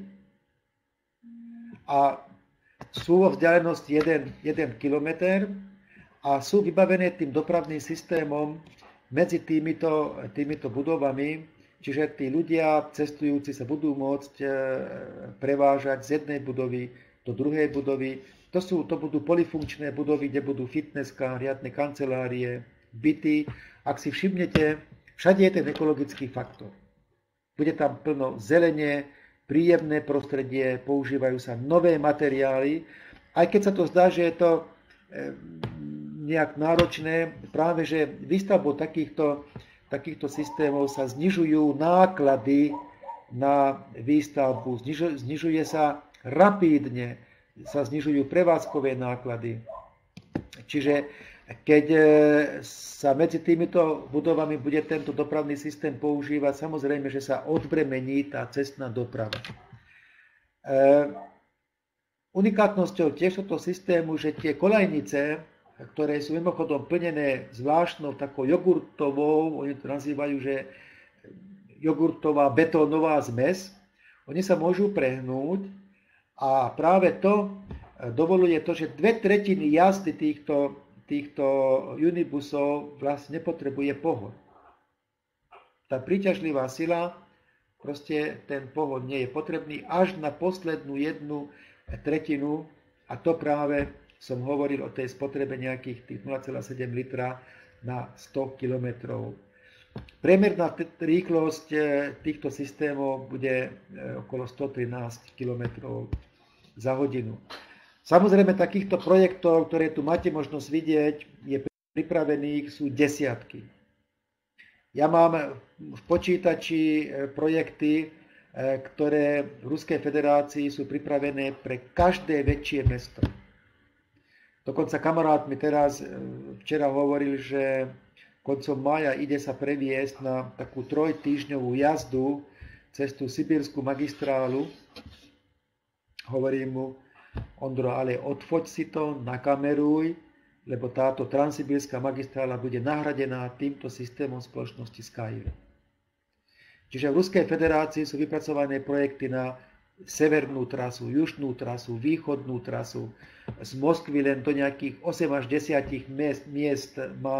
a sú vo vzdialenosti 1 kilometr a sú vybavené tým dopravným systémom medzi týmito budovami, čiže tí ľudia cestujúci sa budú môcť prevážať z jednej budovy do druhej budovy. To budú polifunkčné budovy, kde budú fitnesska, riadne kancelárie, byty. Ak si všimnete, všade je ten ekologický faktor. Bude tam plno zelene, príjemné prostredie, používajú sa nové materiály. Aj keď sa to zdá, že je to nejak náročné, práve že výstavbou takýchto systémov sa znižujú náklady na výstavbu, znižuje sa rapídne, sa znižujú prevádzkové náklady. Čiže keď sa medzi týmito budovami bude tento dopravný systém používať, samozrejme, že sa odbremení tá cestná doprava. Unikátnosťou tiež tohto systému, že tie koľajnice, ktoré sú mimochodom plnené zvláštnou takou jogurtovou, oni to nazývajú, že jogurtová betónová zmes, oni sa môžu prehnúť a práve to dovoluje to, že 2/3 jazdy týchto unibusov vlastne nepotrebuje pohon. Tá príťažlivá sila, proste ten pohon nie je potrebný až na poslednú 1/3 a to práve som hovoril o tej spotrebe nejakých tých 0,7 litra na 100 km. Priemerná rýchlosť týchto systémov bude okolo 113 km za hodinu. Samozrejme, takýchto projektov, ktoré tu máte možnosť vidieť, je pripravených, sú desiatky. Ja mám v počítači projekty, ktoré v Ruskej federácii sú pripravené pre každé väčšie mesto. Dokonca kamarát mi teraz včera hovoril, že koncom mája ide sa previesť na takú 3-týždňovú jazdu cez tú sibírskú magistrálu. Hovorím mu, Ondro, ale odfoď si to, nakameruj, lebo táto transsibírska magistrála bude nahradená týmto systémom spoločnosti Skyway. Čiže v Ruskej federácii sú vypracované projekty na severnú trasu, južnú trasu, východnú trasu. Z Moskvy len do nejakých 8 až 10 miest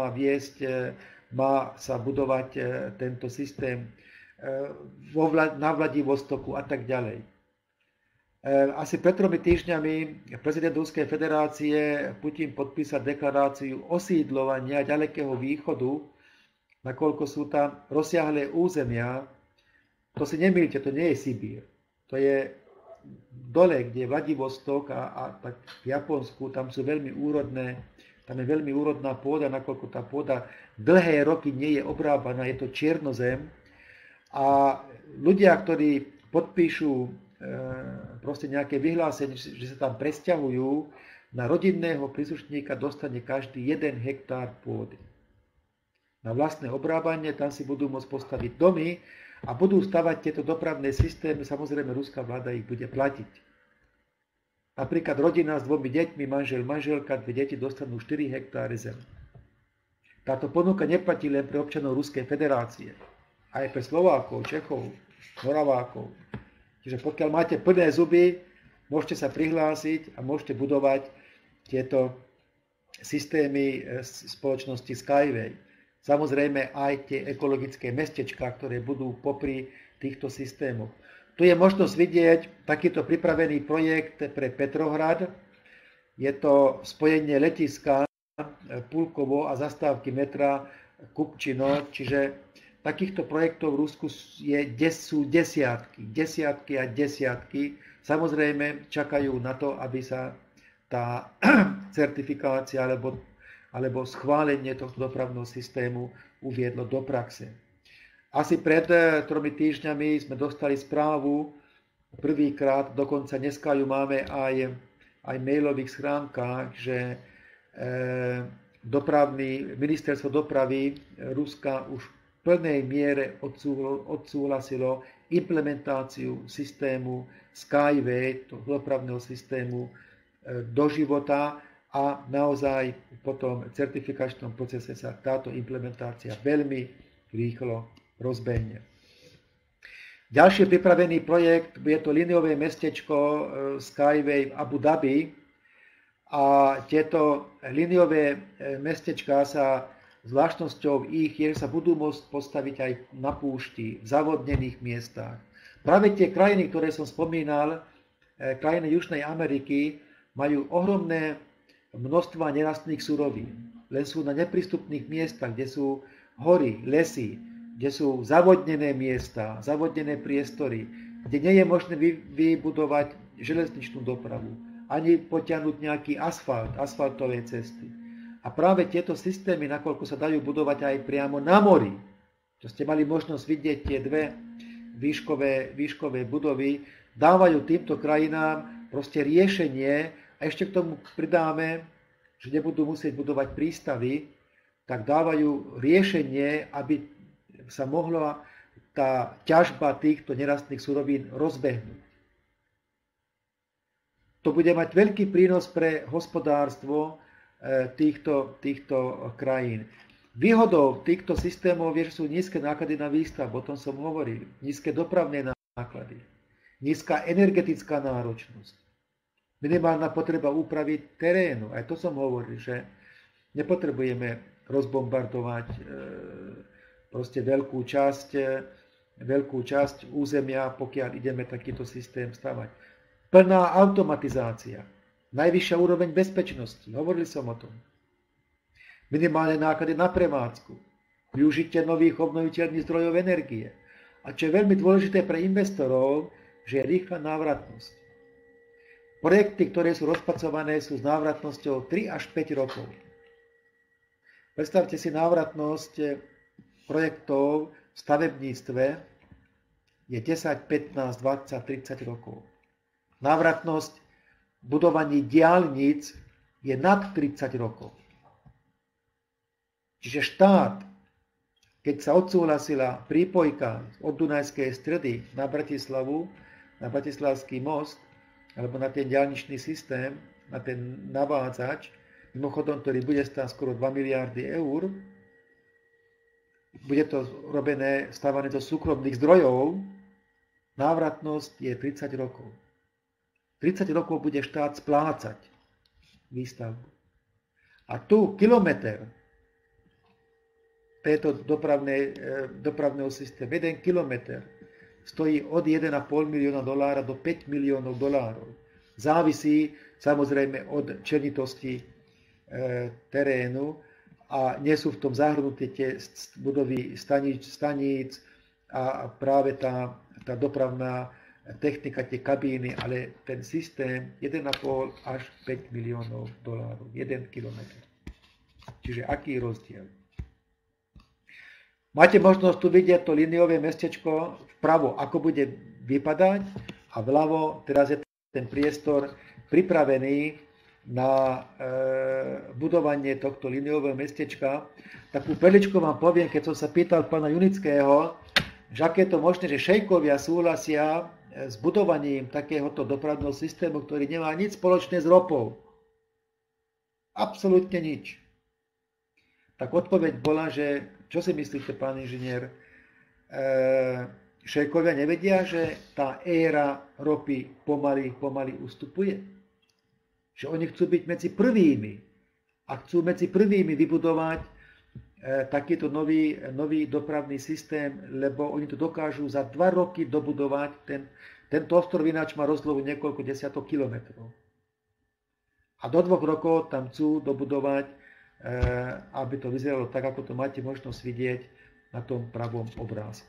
má sa budovať tento systém na Vladivostoku a tak ďalej. Asi pred 3 týždňami prezident Ruskej federácie Putin podpísal deklaráciu osídlovania ďalekého východu, nakoľko sú tam rozsiahlé územia. To si nemýlte, to nie je Sibír. To je dole, kde je Vladivostok a tak v Japonsku, tam sú veľmi úrodné Tam je veľmi úrodná pôda, nakoľko tá pôda dlhé roky nie je obrábaná, je to čiernosem. A ľudia, ktorí podpíšu proste nejaké vyhlásenie, že sa tam presťahujú, na rodinného príslušníka dostane každý 1 hektár pôdy. Na vlastné obrábanie tam si budú môcť postaviť domy a budú stavať tieto dopravné systémy. Samozrejme, ruská vláda ich bude platiť. Napríklad rodina s 2 deťmi, manžel, manželka, 2 deti dostanú 4 hektáry zem. Táto ponuka neplatí len pre občanov Ruskej federácie, aj pre Slovákov, Čechov, Moravákov. Čiže pokiaľ máte plné zuby, môžete sa prihlásiť a môžete budovať tieto systémy spoločnosti Skyway. Samozrejme aj tie ekologické mestečká, ktoré budú popri týchto systémoch. Tu je možnosť vidieť takýto pripravený projekt pre Petrohrad. Je to spojenie letiska Pulkovo a zastávky metra Kupčino, čiže takýchto projektov v Rusku sú desiatky a desiatky. Samozrejme čakajú na to, aby sa tá certifikácia alebo schválenie tohto dopravného systému uviedlo do praxe. Asi pred 3 týždňami sme dostali správu, prvýkrát, dokonca dneska ju máme aj v mailových schránkach, že ministerstvo dopravy Ruska už v plnej miere odsúhlasilo implementáciu systému Skyway, toho dopravného systému do života a naozaj po tom certifikačnom procese sa táto implementácia veľmi rýchlo rozbehne. Ďalší pripravený projekt je to liniové mestečko Skyway v Abu Dhabi a tieto liniové mestečká sa zvláštnosťou ich je, že sa budú môcť postaviť aj na púšti, v zavodnených miestach. Práve tie krajiny, ktoré som spomínal, krajiny Južnej Ameriky, majú ohromné množstva nerastných surovín. Len sú na neprístupných miestach, kde sú hory, lesy, kde sú zavodnené miesta, zavodnené priestory, kde nie je možné vybudovať železničnú dopravu, ani potiahnuť nejaký asfaltové cesty. A práve tieto systémy, nakoľko sa dajú budovať aj priamo na mori, čo ste mali možnosť vidieť tie 2 výškové budovy, dávajú týmto krajinám proste riešenie. A ešte k tomu pridáme, že nebudú musieť budovať prístavy, tak dávajú riešenie, aby sa mohla tá ťažba týchto nerastných surovín rozbehnúť. To bude mať veľký prínos pre hospodárstvo týchto krajín. Výhodou týchto systémov je, že sú nízke náklady na výstavbu, o tom som hovoril, nízke dopravné náklady, nízka energetická náročnosť. Minimálna potreba úpravy terénu. Aj to som hovoril, že nepotrebujeme rozbombardovať proste veľkú časť územia, pokiaľ ideme takýto systém stavať. Plná automatizácia. Najvyššia úroveň bezpečnosti. Hovoril som o tom. Minimálne náklady na prevádzku. Využitie nových obnoviteľných zdrojov energie. A čo je veľmi dôležité pre investorov, že je rýchla návratnosť. Projekty, ktoré sú rozpracované, sú s návratnosťou 3 až 5 rokov. Predstavte si návratnosť projektov v stavebníctve je 10, 15, 20, 30 rokov. Návratnosť budovaní diaľnic je nad 30 rokov. Čiže štát, keď sa odsúhlasila prípojka od Dunajskej stredy na Bratislavu, na Bratislavský most, alebo na ten diaľničný systém, na ten navádzač, mimochodom, ktorý bude stáť skoro 2 miliardy eur, bude to robené, stávané zo súkromných zdrojov, návratnosť je 30 rokov. 30 rokov bude štát splácať výstavbu. A tu kilometr tejto dopravného systému, 1 kilometr, stojí od $1,5 milióna do $5 miliónov. Závisí samozrejme od členitosti terénu a nie sú v tom zahrnuté tie budovy staníc a práve tá dopravná technika, tie kabíny, ale ten systém $1,5 až $5 miliónov, 1 kilometr. Čiže aký je rozdiel? Máte možnosť tu vidieť to liniové mestečko vpravo, ako bude vypadať, a vľavo teraz je ten priestor pripravený na budovanie tohto liniového mestečka. Takú perličku vám poviem, keď som sa pýtal pána Junického, že aké je to možné, že šejkovia súhlasia s budovaním takéhoto dopravného systému, ktorý nemá nič spoločné s ropou. Absolútne nič. Tak odpoveď bola, že čo si myslíte, pán inžinier? Šejkovia nevedia, že tá éra ropy pomaly ustupuje? Že oni chcú byť medzi prvými a chcú medzi prvými vybudovať takýto nový dopravný systém, lebo oni to dokážu za 2 roky dobudovať. Tento ostrov ináč má rozlohu niekoľko desiatok kilometrov. A do 2 rokov tam chcú dobudovať, aby to vyzeralo tak, ako to máte možnosť vidieť na tom pravom obrázku.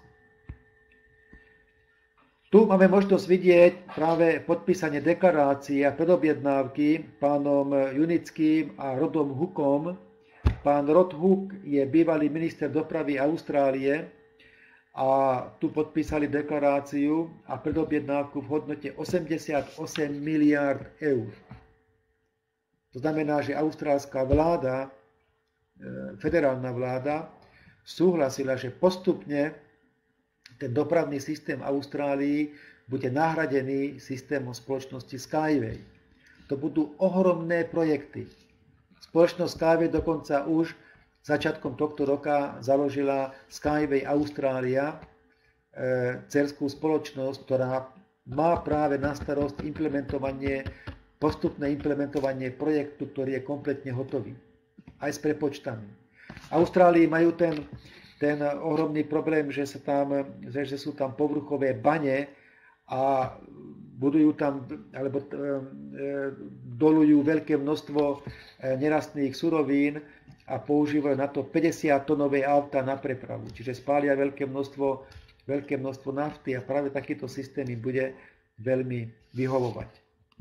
Tu máme možnosť vidieť práve podpísanie deklarácií a predobjednávky pánom Junickým a Rodom Hookom. Pán Rod Hook je bývalý minister dopravy Austrálie a tu podpísali deklaráciu a predobjednávku v hodnote 88 miliárd eur. To znamená, že austrálska vláda, federálna vláda, súhlasila, že postupne ten dopravný systém Austrálii bude nahradený systémom spoločnosti Skyway. To budú ohromné projekty. Spoločnosť Skyway dokonca už začiatkom tohto roka založila Skyway Australia, dcérskú spoločnosť, ktorá má práve na starosť postupné implementovanie projektu, ktorý je kompletne hotový. Aj s prepočtami. V Austrálii majú ten ohromný problém, že sú tam povrchové bane a budujú tam, alebo dolujú veľké množstvo nerastných surovín a používajú na to 50-tonové auta na prepravu. Čiže spália veľké množstvo nafty a práve takýto systém im bude veľmi vyhovovať.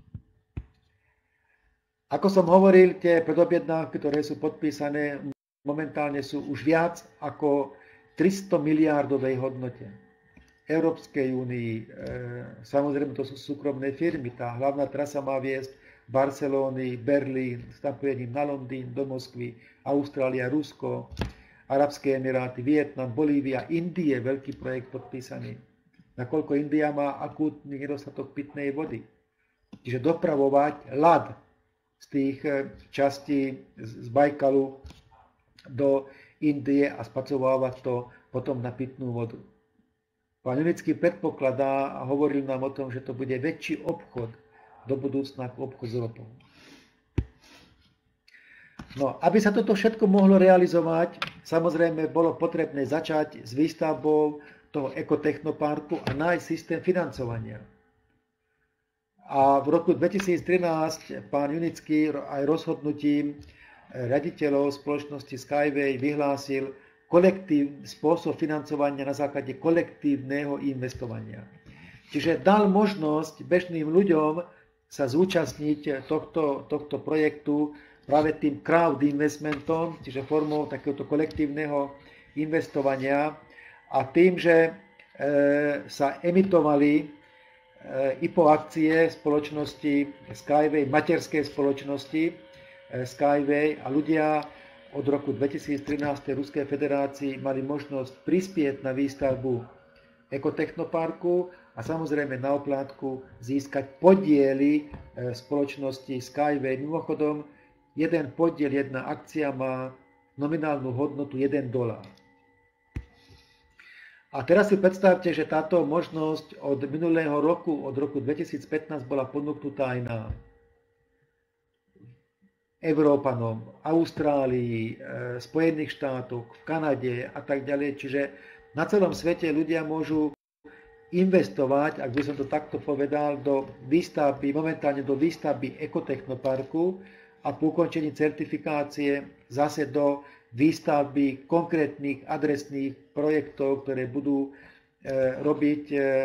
Ako som hovoril, tie predobjednávky, ktoré sú podpísané, momentálne sú už viac ako 300 miliárdovej hodnote. Európskej únii, samozrejme to sú súkromné firmy, tá hlavná trasa má viesť Barcelóny, Berlín, s napojením na Londýn, do Moskvy, Austrália, Rusko, Arabské Emiráty, Vietnam, Bolívia, Indie, veľký projekt podpísaný. Nakoľko India má akútny nedostatok pitnej vody. Čiže dopravovať ľad z tých častí z Bajkalu do Indie a spacovávať to potom na pitnú vodu. Pán Junický predpokladá a hovoril nám o tom, že to bude väčší obchod do budúcna ako obchod s ropou. No, aby sa toto všetko mohlo realizovať, samozrejme bolo potrebné začať s výstavbou toho ekotechnoparku a nájsť systém financovania. A v roku 2013 pán Junický aj rozhodnutím riaditeľov spoločnosti Skyway vyhlásil spôsob financovania na základe kolektívneho investovania. Čiže dal možnosť bežným ľuďom sa zúčastniť tohto projektu práve tým crowd investmentom, čiže formou takéhoto kolektívneho investovania a tým, že sa emitovali IPO akcie spoločnosti Skyway, materskej spoločnosti Skyway a ľudia od roku 2013 Ruskej federácii mali možnosť prispieť na výstavbu ekotechnoparku a samozrejme na oplátku získať podiely spoločnosti Skyway. Mimochodom, jeden podiel, jedna akcia má nominálnu hodnotu $1. A teraz si predstavte, že táto možnosť od minulého roku, od roku 2015 bola ponúknutá aj na Európanom, Austrálii, Spojených štátoch, v Kanade a tak ďalej. Čiže na celom svete ľudia môžu investovať, ak by som to takto povedal, do výstavby, momentálne do výstavby ekotechnoparku a po ukončení certifikácie zase do výstavby konkrétnych adresných projektov, ktoré budú robiť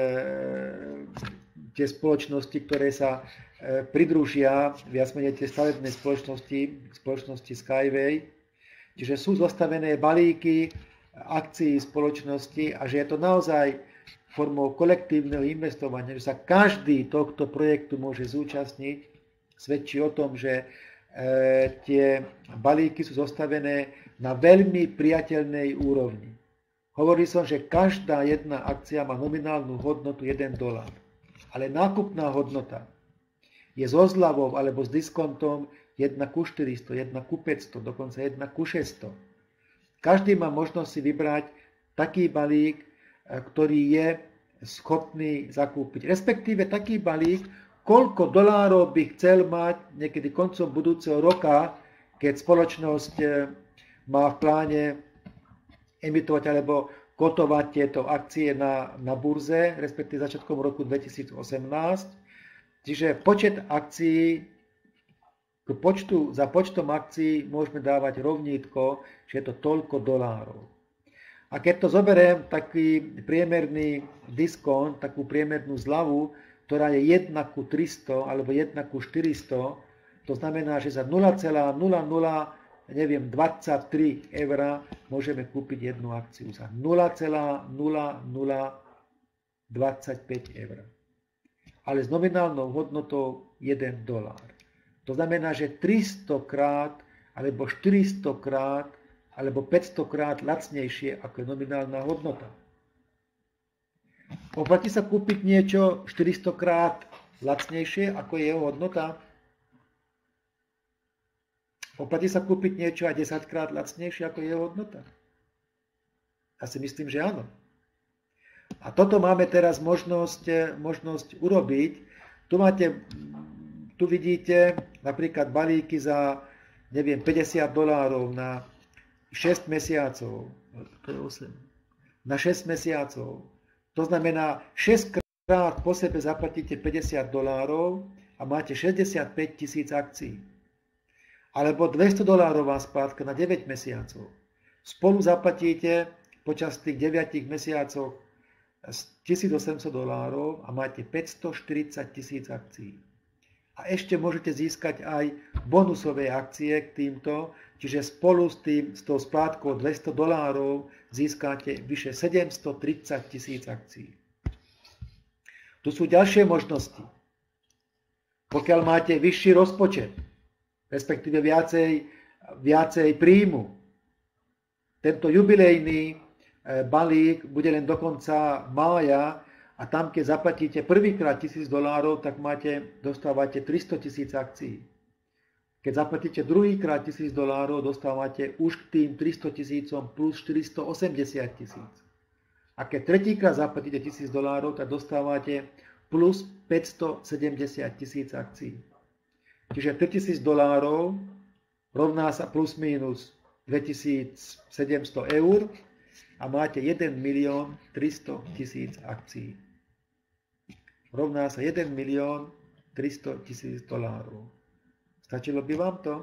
tie spoločnosti, ktoré sa pridružia viac menej tie stavebné spoločnosti Skyway. Čiže sú zostavené balíky akcií spoločnosti a že je to naozaj formou kolektívneho investovania, že sa každý tohto projektu môže zúčastniť, svedčí o tom, že tie balíky sú zostavené na veľmi priateľnej úrovni. Hovoril som, že každá jedna akcia má nominálnu hodnotu $1, ale nákupná hodnota je so zľavou alebo s diskontom 1:400, 1:500, dokonca 1:600. Každý má možnosť si vybrať taký balík, ktorý je schopný zakúpiť. Respektíve taký balík, koľko dolárov by chcel mať niekedy koncom budúceho roka, keď spoločnosť má v pláne emitovať alebo kotovať tieto akcie na burze, respektíve začiatkom roku 2018. Čiže počet akcií, za počtom akcií môžeme dávať rovnítko, že je to toľko dolárov. A keď to zoberiem, taký priemerný diskont, takú priemernú zľavu, ktorá je 1:300 alebo 1:400, to znamená, že za 0,0023 eur môžeme kúpiť jednu akciu za 0,0025 eur. Ale s nominálnou hodnotou $1. To znamená, že 300 krát alebo 400 krát alebo 500 krát lacnejšie ako je nominálna hodnota. Oplatí sa kúpiť niečo 400 krát lacnejšie ako je jeho hodnota? Oplatí sa kúpiť niečo aj 10 krát lacnejšie ako je jeho hodnota? Ja si myslím, že áno. A toto máme teraz možnosť urobiť. Tu vidíte napríklad balíky za, neviem, $50 na 6 mesiacov. To je 8. Na 6 mesiacov. To znamená, 6 krát po sebe zaplatíte $50 a máte 65 000 akcií. Alebo $200 splátka na 9 mesiacov. Spolu zaplatíte počas tých 9 mesiacov $1800 a máte 540 000 akcií. A ešte môžete získať aj bonusové akcie k týmto, čiže spolu s tou splátkou $200 získate vyše 730 000 akcií. Tu sú ďalšie možnosti. Pokiaľ máte vyšší rozpočet, respektíve viacej príjmu, tento jubilejný balík bude len do konca mája a tam, keď zaplatíte prvýkrát $1000, tak dostávate 300 000 akcií. Keď zaplatíte druhýkrát $1000, dostávate už k tým 300 000 plus 480 000. A keď tretíkrát zaplatíte $1000, tak dostávate plus 570 000 akcií. Čiže $3000 rovná sa plus minus 2700 eur a máte 1 300 000 akcií. Rovná sa 1 300 000 dolárov. Stačilo by vám to?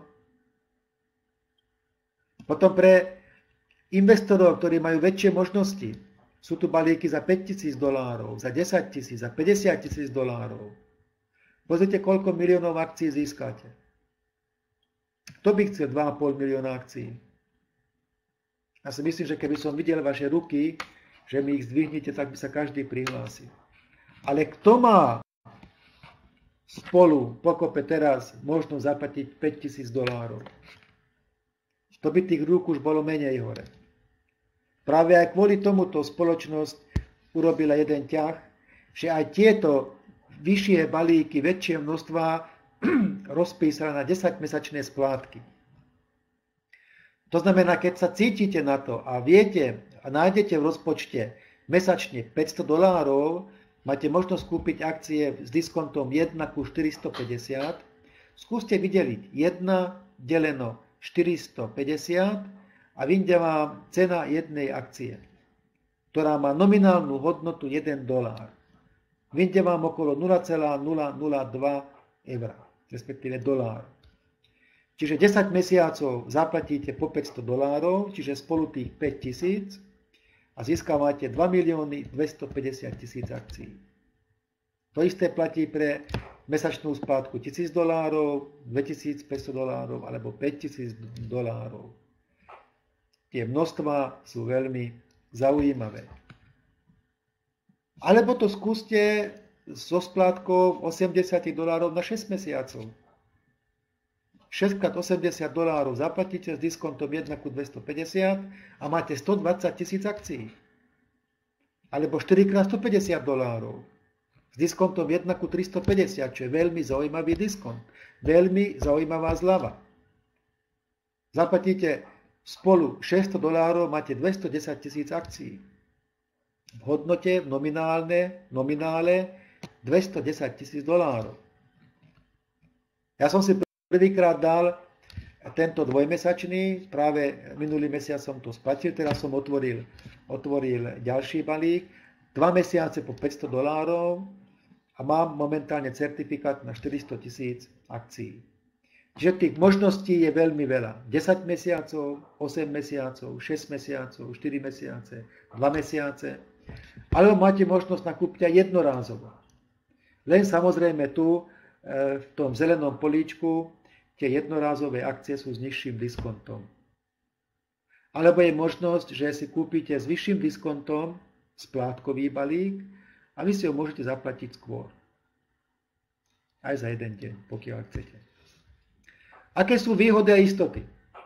Potom pre investorov, ktorí majú väčšie možnosti, sú tu balíky za $5000, za 10 000, za 50 000 dolárov. Pozrite, koľko miliónov akcií získate. Kto by chcel 2,5 milióna akcií? Ja si myslím, že keby som videl vaše ruky, že mi ich zdvihnete, tak by sa každý prihlásil. Ale kto má spolu pokope teraz možno zaplatiť $5000? To by tých rúk už bolo menej hore. Práve aj kvôli tomuto spoločnosť urobila jeden ťah, že aj tieto vyššie balíky, väčšie množstva rozpísala na 10-mesačné splátky. To znamená, keď sa cítite na to a viete a nájdete v rozpočte mesačne $500, máte možnosť kúpiť akcie s diskontom 1:450, skúste vydeliť 1 deleno 450 a vyjde vám cena jednej akcie, ktorá má nominálnu hodnotu $1. Vyjde vám okolo 0,002 eur, respektíve dolár. Čiže 10 mesiacov zaplatíte po $500, čiže spolu tých 5000 a získavate 2 250 000 akcií. To isté platí pre mesačnú splátku $1000, $2500 alebo $5000. tie množstva sú veľmi zaujímavé. Alebo to skúste so splátkou $80 na 6 mesiacov. 6 x $80 zaplatíte s diskontom 1:250 a máte 120 000 akcií. Alebo 4 x $150 s diskontom 1:350, čo je veľmi zaujímavý diskont. Veľmi zaujímavá zľava. Zaplatíte spolu $600, máte 210 000 akcií. V hodnote v nominále $210 000. Ja som si prvýkrát dal tento dvojmesačný, práve minulý mesiac som to splatil, teraz som otvoril ďalší balík, 2 mesiace po $500 a mám momentálne certifikát na 400 000 akcií. Čiže tých možností je veľmi veľa. 10 mesiacov, 8 mesiacov, 6 mesiacov, 4 mesiace, 2 mesiace. Alebo máte možnosť nakúpiť aj jednorázovo. Len samozrejme tu, v tom zelenom políčku, tie jednorázové akcie sú s nižším diskontom. Alebo je možnosť, že si kúpite s vyšším diskontom splátkový balík a vy si ho môžete zaplatiť skôr. Aj za jeden deň, pokiaľ chcete. Aké sú výhody a istoty?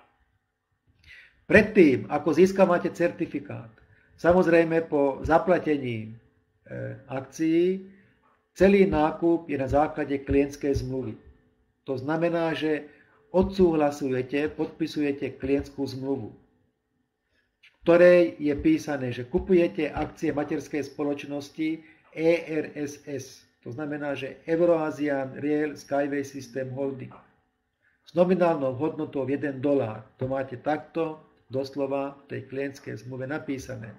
Predtým, ako získavate certifikát, samozrejme po zaplatení akcií, celý nákup je na základe klientskej zmluvy. To znamená, že odsúhlasujete, podpisujete klientskú zmluvu, v ktorej je písané, že kupujete akcie materskej spoločnosti ERSS. To znamená, že Euroasian Real Skyway System Holding. S nominálnou hodnotou $1. To máte takto doslova v tej klientskej zmluve napísané.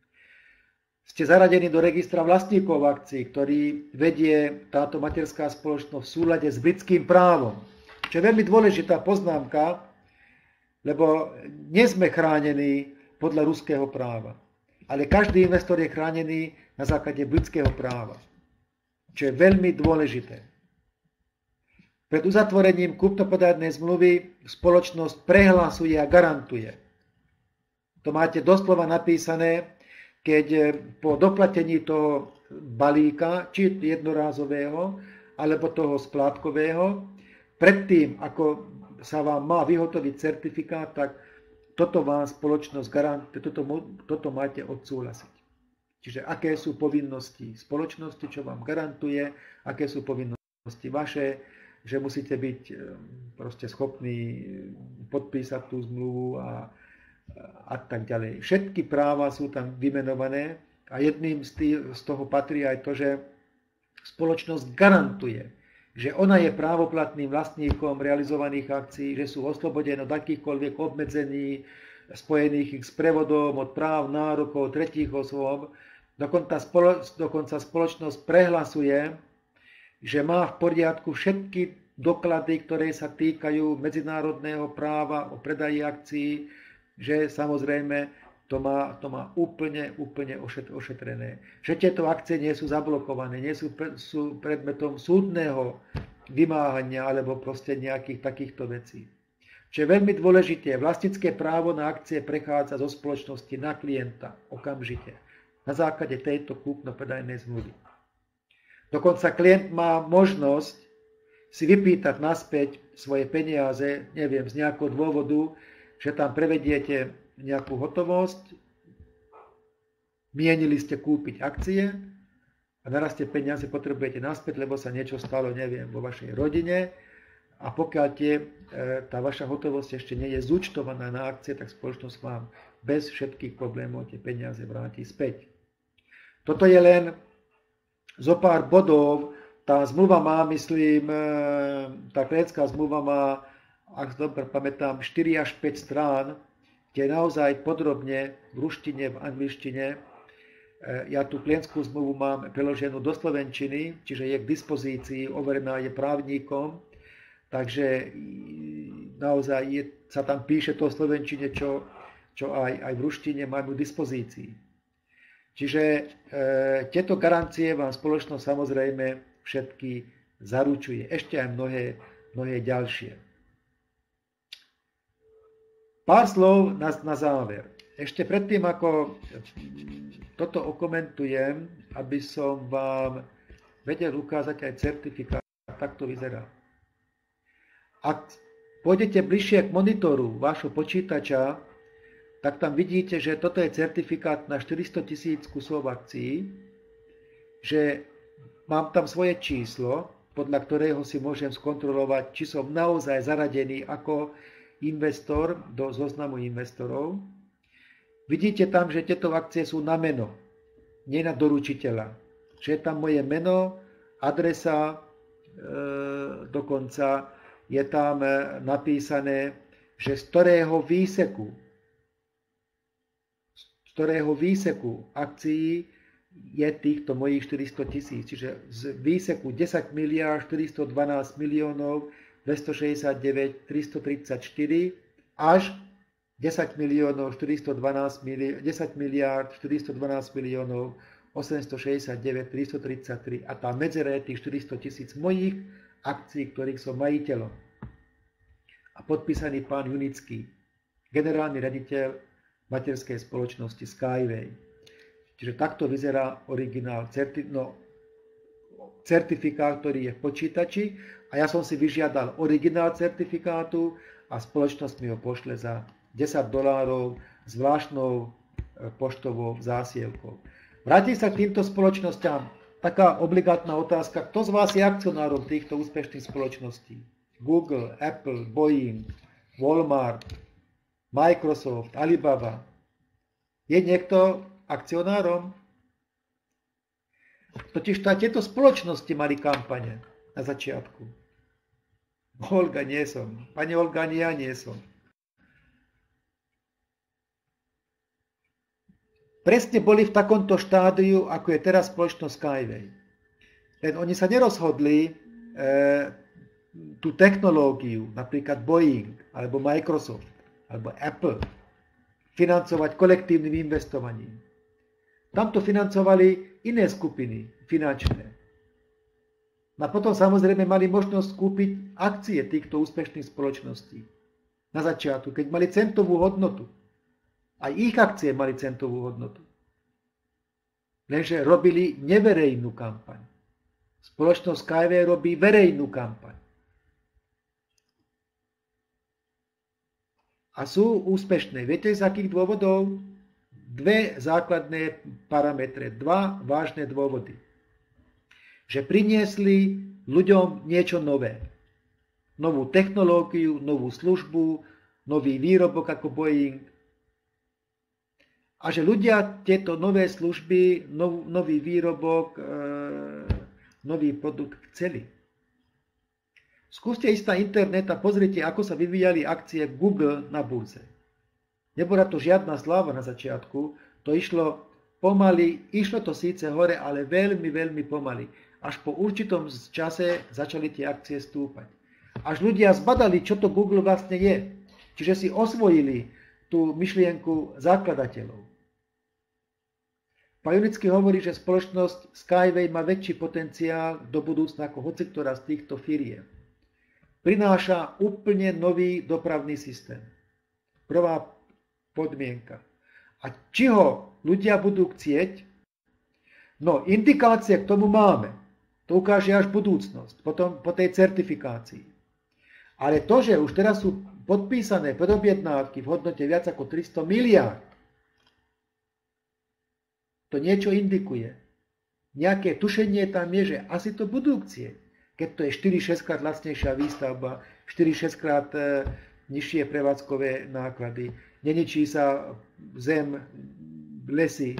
Ste zaradení do registra vlastníkov akcií, ktorý vedie táto materská spoločnosť v súlade s britským právom. Čo je veľmi dôležitá poznámka, lebo nie sme chránení podľa ruského práva. Ale každý investor je chránený na základe britského práva. Čo je veľmi dôležité. Pred uzatvorením kúpno-predajnej zmluvy spoločnosť prehlasuje a garantuje. To máte doslova napísané, keď po doplatení toho balíka, či jednorázového, alebo toho splátkového, predtým, ako sa vám má vyhotoviť certifikát, tak toto vám spoločnosť garantuje, toto máte odsúhlasiť. Čiže aké sú povinnosti spoločnosti, čo vám garantuje, aké sú povinnosti vaše, že musíte byť proste schopní podpísať tú zmluvu a tak ďalej. Všetky práva sú tam vymenované a jedným z toho patrí aj to, že spoločnosť garantuje, že ona je právoplatným vlastníkom realizovaných akcií, že sú oslobodené od akýchkoľvek obmedzení spojených s prevodom od práv, nárokov tretích osôb. Dokonca spoločnosť prehlasuje, že má v poriadku všetky doklady, ktoré sa týkajú medzinárodného práva o predaji akcií, že samozrejme to má úplne ošetrené. Že tieto akcie nie sú zablokované, nie sú predmetom súdneho vymáhania alebo proste nejakých takýchto vecí. Čo je veľmi dôležité, vlastnícke právo na akcie prechádza zo spoločnosti na klienta okamžite na základe tejto kúpno-predajnej zmluvy. Dokonca klient má možnosť si vypýtať naspäť svoje peniaze, neviem, z nejakého dôvodu, že tam prevediete nejakú hotovosť, mienili ste kúpiť akcie a naraz tie peniaze potrebujete naspäť, lebo sa niečo stalo, neviem, vo vašej rodine a pokiaľ tá vaša hotovosť ešte nie je zúčtovaná na akcie, tak spoločnosť vám bez všetkých problémov tie peniaze vráti späť. Toto je len zo pár bodov. Tá zmluva má, myslím, tá klientská zmluva má, ak dobre pamätám, 4 až 5 strán, kde naozaj podrobne v ruštine, v angličtine. Ja tú klientskú zmluvu mám preloženú do slovenčiny, čiže je k dispozícii, overená je právnikom, takže naozaj sa tam píše to v slovenčine, čo aj v ruštine máme k dispozícii. Čiže tieto garancie vám spoločnosť samozrejme všetky zaručuje. Ešte aj mnohé ďalšie. Pár slov na záver. Ešte predtým, ako toto okomentujem, aby som vám vedel ukázať aj certifikát, tak to vyzerá. Ak pôjdete bližšie k monitoru vášho počítača, tak tam vidíte, že toto je certifikát na 400 000 kusov akcií, že mám tam svoje číslo, podľa ktorého si môžem skontrolovať, či som naozaj zaradený ako investor do zoznamu investorov. Vidíte tam, že tieto akcie sú na meno, nie na doručiteľa. Že je tam moje meno, adresa, dokonca je tam napísané, že z ktorého výseku akcií je týchto mojich 400 000. Čiže z výseku 10 miliárd 412 miliónov 269 334 až 10 miliónov 412 10 miliárd 412 miliónov 869 333 a tá medzera je tých 400 000 mojich akcií, ktorých som majiteľom. A podpísaný pán Junický, generálny riaditeľ materskej spoločnosti Skyway. Čiže takto vyzerá originál certifikát, ktorý je v počítači a ja som si vyžiadal originál certifikátu a spoločnosť mi ho pošle za $10 zvláštnou poštovou zásielkou. Vrátim sa k týmto spoločnosťam. Taká obligátna otázka, kto z vás je akcionárom týchto úspešných spoločností? Google, Apple, Boeing, Walmart, Microsoft, Alibaba. Je niekto akcionárom? Totiž tieto spoločnosti mali kampane na začiatku. Olga, nie som. Pani Olga, ani ja nie som. Presne boli v takomto štádiu, ako je teraz spoločnosť Skyway. Len oni sa nerozhodli tú technológiu, napríklad Boeing, alebo Microsoft, alebo Apple, financovať kolektívnym investovaním. Tamto financovali iné skupiny finančné. A potom samozrejme mali možnosť kúpiť akcie týchto úspešných spoločností. Na začiatku, keď mali centovú hodnotu. Aj ich akcie mali centovú hodnotu. Lenže robili neverejnú kampaň. Spoločnosť Skyway robí verejnú kampaň. A sú úspešné. Viete z akých dôvodov? Dve základné parametre, dva vážne dôvody. Že priniesli ľuďom niečo nové. Novú technológiu, novú službu, nový výrobok ako Boeing. A že ľudia tieto nové služby, nový výrobok, nový produkt chceli. Skúste ísť na internet a pozrite, ako sa vyvíjali akcie Google na burze. Nebola to žiadna sláva na začiatku, to išlo pomaly, išlo to síce hore, ale veľmi, veľmi pomaly. Až po určitom čase začali tie akcie stúpať. Až ľudia zbadali, čo to Google vlastne je. Čiže si osvojili tú myšlienku zakladateľov. Pán Junický hovorí, že spoločnosť Skyway má väčší potenciál do budúcna ako hociktorá z týchto firiem. Prináša úplne nový dopravný systém. Prvá podmienka. A či ho ľudia budú chcieť? No, indikácie k tomu máme. To ukáže až budúcnosť, potom po tej certifikácii. Ale to, že už teraz sú podpísané predobjednávky v hodnote viac ako 300 miliárd, to niečo indikuje. Nejaké tušenie tam je, že asi to budú chcieť. Keď to je 4-6 krát lacnejšia výstavba, 4-6 krát nižšie prevádzkové náklady, neničí sa zem, lesy.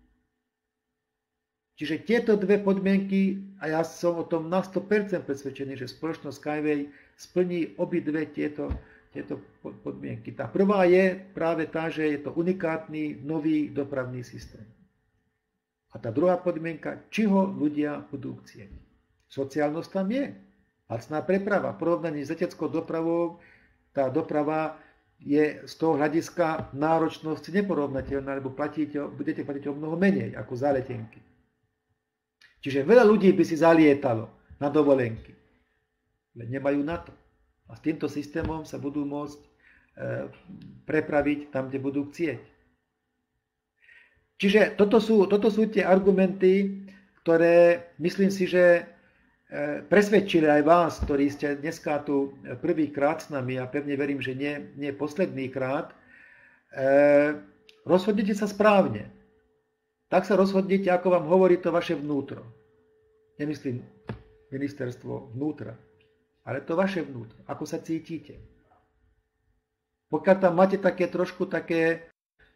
Čiže tieto dve podmienky, a ja som o tom na 100% presvedčený, že spoločnosť Skyway splní obidve tieto podmienky. Tá prvá je práve tá, že je to unikátny nový dopravný systém. A tá druhá podmienka, či ho ľudia budú chcieť. Sociálnosť tam je. Lacná preprava. V porovnaní s leteckou dopravou, tá doprava je z toho hľadiska náročnosti neporovnateľná, lebo budete platiť o mnoho menej ako za letenky. Čiže veľa ľudí by si zalietalo na dovolenky. Ale nemajú na to. A s týmto systémom sa budú môcť prepraviť tam, kde budú chcieť. Čiže toto sú tie argumenty, ktoré myslím si, že presvedčili aj vás, ktorí ste dneska tu prvýkrát s nami a pevne verím, že nie posledný krát. Rozhodnite sa správne. Tak sa rozhodnite, ako vám hovorí to vaše vnútro. Nemyslím ministerstvo vnútra, ale to vaše vnútro. Ako sa cítite. Pokiaľ tam máte trošku také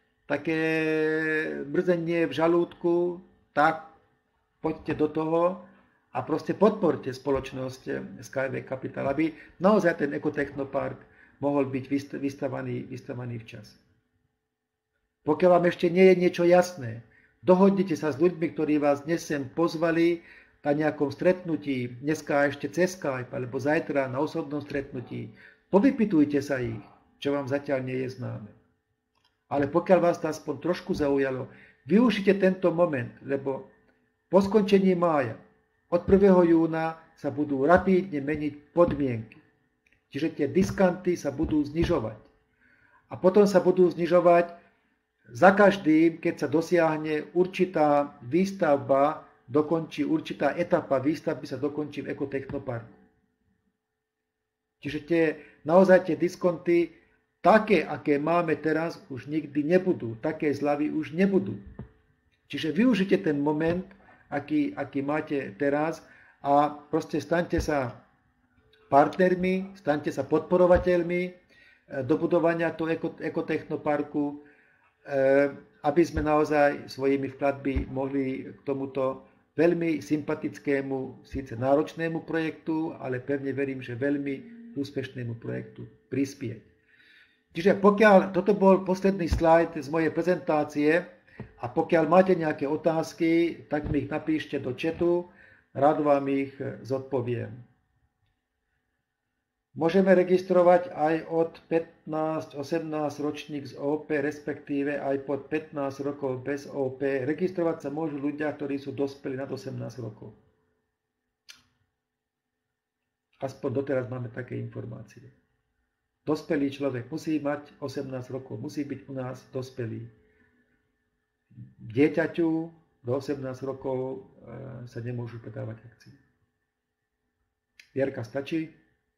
mrzenie v žalúdku, tak poďte do toho a proste podporte spoločnosť Skyway Capital, aby naozaj ten ekotechnopark mohol byť vystavaný včas. Pokiaľ vám ešte nie je niečo jasné, dohodnite sa s ľuďmi, ktorí vás dnes sem pozvali na nejakom stretnutí, dneska ešte cez Skype, alebo zajtra na osobnom stretnutí. Povypitujte sa ich, čo vám zatiaľ nie je známe. Ale pokiaľ vás to aspoň trošku zaujalo, využite tento moment, lebo po skončení mája od 1. júna sa budú rapídne meniť podmienky. Čiže tie diskanty sa budú znižovať. A potom sa budú znižovať za každým, keď sa dosiahne určitá výstavba, určitá etapa výstavby sa dokončí v ekotechnoparku. Čiže naozaj tie diskonty, také, aké máme teraz, už nikdy nebudú. Také zľavy už nebudú. Čiže využite ten moment, aký máte teraz a proste staňte sa partnermi, staňte sa podporovateľmi do budovania toho ekotechnoparku, aby sme naozaj svojimi vkladmi mohli k tomuto veľmi sympatickému, síce náročnému projektu, ale pevne verím, že veľmi úspešnému projektu prispieť. Čiže toto bol posledný slajd z mojej prezentácie a pokiaľ máte nejaké otázky, tak mi ich napíšte do chatu, rád vám ich zodpoviem. Môžeme registrovať aj od 15-18 ročník z OP, respektíve aj pod 15 rokov bez OP. Registrovať sa môžu ľudia, ktorí sú dospelí nad 18 rokov. Aspoň doteraz máme také informácie. Dospelý človek musí mať 18 rokov, musí byť u nás dospelý. Dieťaťu do 18 rokov sa nemôžu predávať akcie. Vierka, stačí?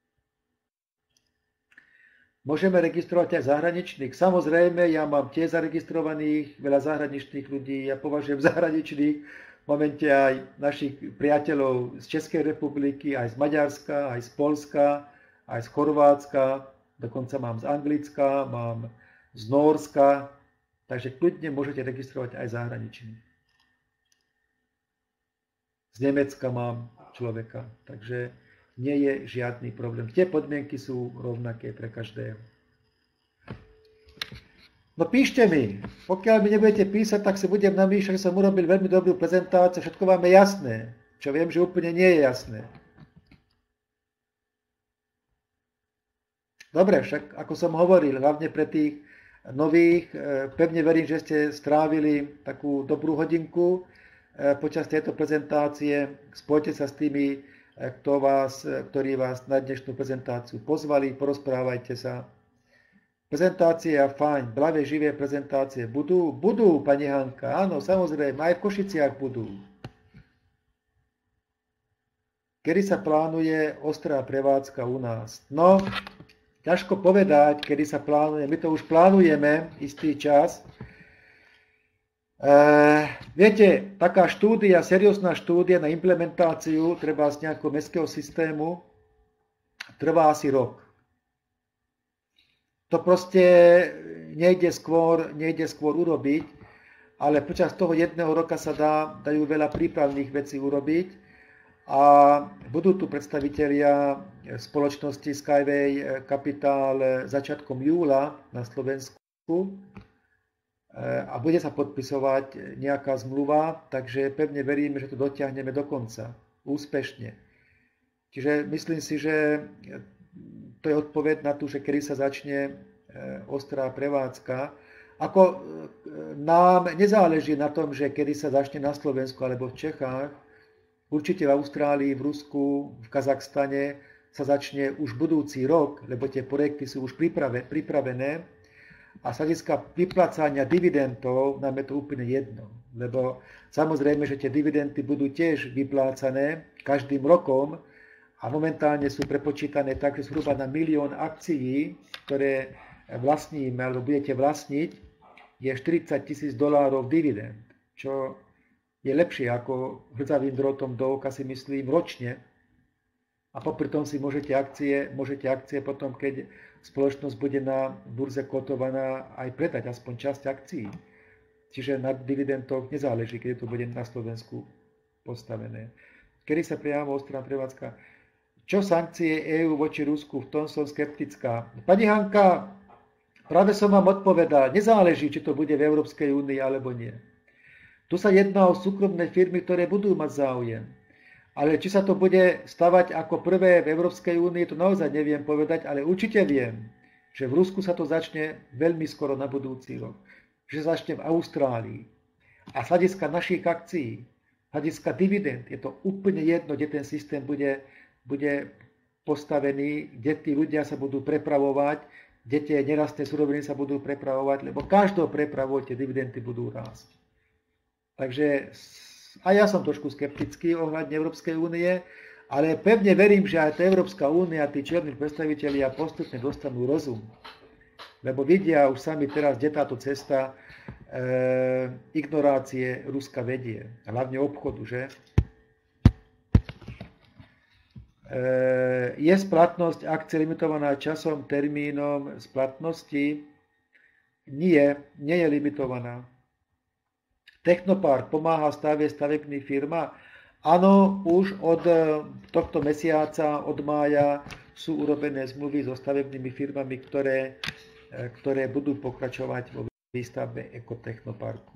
Môžeme registrovať aj zahraničných. Samozrejme, ja mám tiež zaregistrovaných veľa zahraničných ľudí. Ja považujem zahraničných v momente aj našich priateľov z Českej republiky, aj z Maďarska, aj z Poľska, aj z Chorvátska. Dokonca mám z Anglicka, mám z Nórska, takže kľudne môžete registrovať aj zahraničných. Z Nemecka mám človeka, takže nie je žiadny problém. Tie podmienky sú rovnaké pre každého. No píšte mi, pokiaľ mi nebudete písať, tak si budem namýšľať, že som urobil veľmi dobrú prezentáciu, všetko vám je jasné, čo viem, že úplne nie je jasné. Dobre, však ako som hovoril, hlavne pre tých nových, pevne verím, že ste strávili takú dobrú hodinku počas tejto prezentácie. Spojte sa s tými, ktorí vás na dnešnú prezentáciu pozvali, porozprávajte sa. Prezentácie je fajn, blavé živé prezentácie budú, pani Hanka, áno, samozrejme, aj v Košiciach budú. Kedy sa plánuje ostrá prevádzka u nás? No, ťažko povedať, kedy sa plánuje. My to už plánujeme istý čas. Viete, taká štúdia, seriózna štúdia na implementáciu treba z nejakého mestského systému trvá asi rok. To proste nejde skôr urobiť, ale počas toho jedného roka sa dajú veľa prípravných vecí urobiť. A budú tu predstavitelia spoločnosti Skyway Capital začiatkom júla na Slovensku a bude sa podpisovať nejaká zmluva, takže pevne veríme, že to dotiahneme do konca, úspešne. Čiže myslím si, že to je odpoveď na to, že kedy sa začne ostrá prevádzka. Ako nám nezáleží na tom, že kedy sa začne na Slovensku alebo v Čechách, určite v Austrálii, v Rusku, v Kazachstane sa začne už budúci rok, lebo tie projekty sú už pripravené a z hľadiska vyplácania dividendov nám je to úplne jedno, lebo samozrejme, že tie dividendy budú tiež vyplácané každým rokom a momentálne sú prepočítané tak, že zhruba na 1 000 000 akcií, ktoré vlastníme alebo budete vlastniť, je $40 000 dividend, čo je lepšie ako hrdzavým drotom do oka, si myslím, ročne. A popri tom si môžete akcie potom, keď spoločnosť bude na burze kotovaná, aj predať aspoň časť akcií. Čiže na dividendoch nezáleží, keď to bude na Slovensku postavené. Kedy sa priamo ostrá prevádzka. Čo sankcie EÚ voči Rusku? V tom som skeptická. Pani Hanka, práve som vám odpovedal, nezáleží, či to bude v Európskej únii alebo nie. Tu sa jedná o súkromné firmy, ktoré budú mať záujem. Ale či sa to bude stavať ako prvé v Európskej únii, to naozaj neviem povedať, ale určite viem, že v Rusku sa to začne veľmi skoro na budúci rok. Že začne v Austrálii. A z hľadiska našich akcií, z hľadiska dividend, je to úplne jedno, kde ten systém bude postavený, kde tí ľudia sa budú prepravovať, kde tie nerastné suroviny sa budú prepravovať, lebo každou prepravou tie dividendy budú rásť. Takže a ja som trošku skeptický ohľadne Európskej únie, ale pevne verím, že aj tá Európska únia, tí čelní predstavitelia postupne dostanú rozum. Lebo vidia už sami teraz, kde táto cesta ignorácie Ruska vedie. Hlavne obchodu, že? Je splatnosť akcie limitovaná časom, termínom splatnosti? Nie je limitovaná. Technopark pomáha stavebný firma. Áno, už od tohto mesiaca, od mája, sú urobené zmluvy so stavebnými firmami, ktoré budú pokračovať vo výstavbe ekotechnoparku.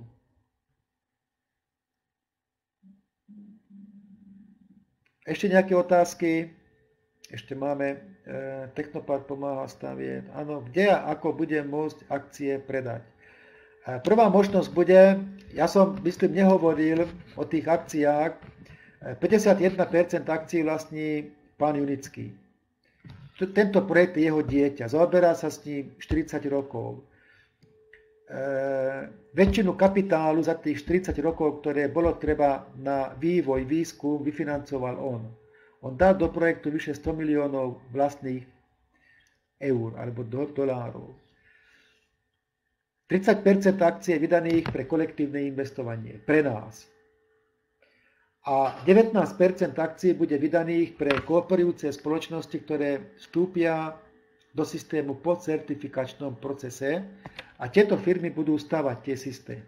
Ešte nejaké otázky? Ešte máme. Technopark pomáha staviť. Áno, kde a ako budem môcť akcie predať? Prvá možnosť bude, ja som, myslím, nehovoril o tých akciách, 51% akcií vlastní pán Junický. Tento projekt je jeho dieťa, zaoberá sa s ním 40 rokov. Väčšinu kapitálu za tých 40 rokov, ktoré bolo treba na vývoj, výskum, vyfinancoval on. On dal do projektu vyše 100 miliónov vlastných eur alebo dolárov. 30% akcie vydaných pre kolektívne investovanie, pre nás. A 19% akcií bude vydaných pre kooperujúce spoločnosti, ktoré vstúpia do systému po certifikačnom procese a tieto firmy budú stavať tie systémy.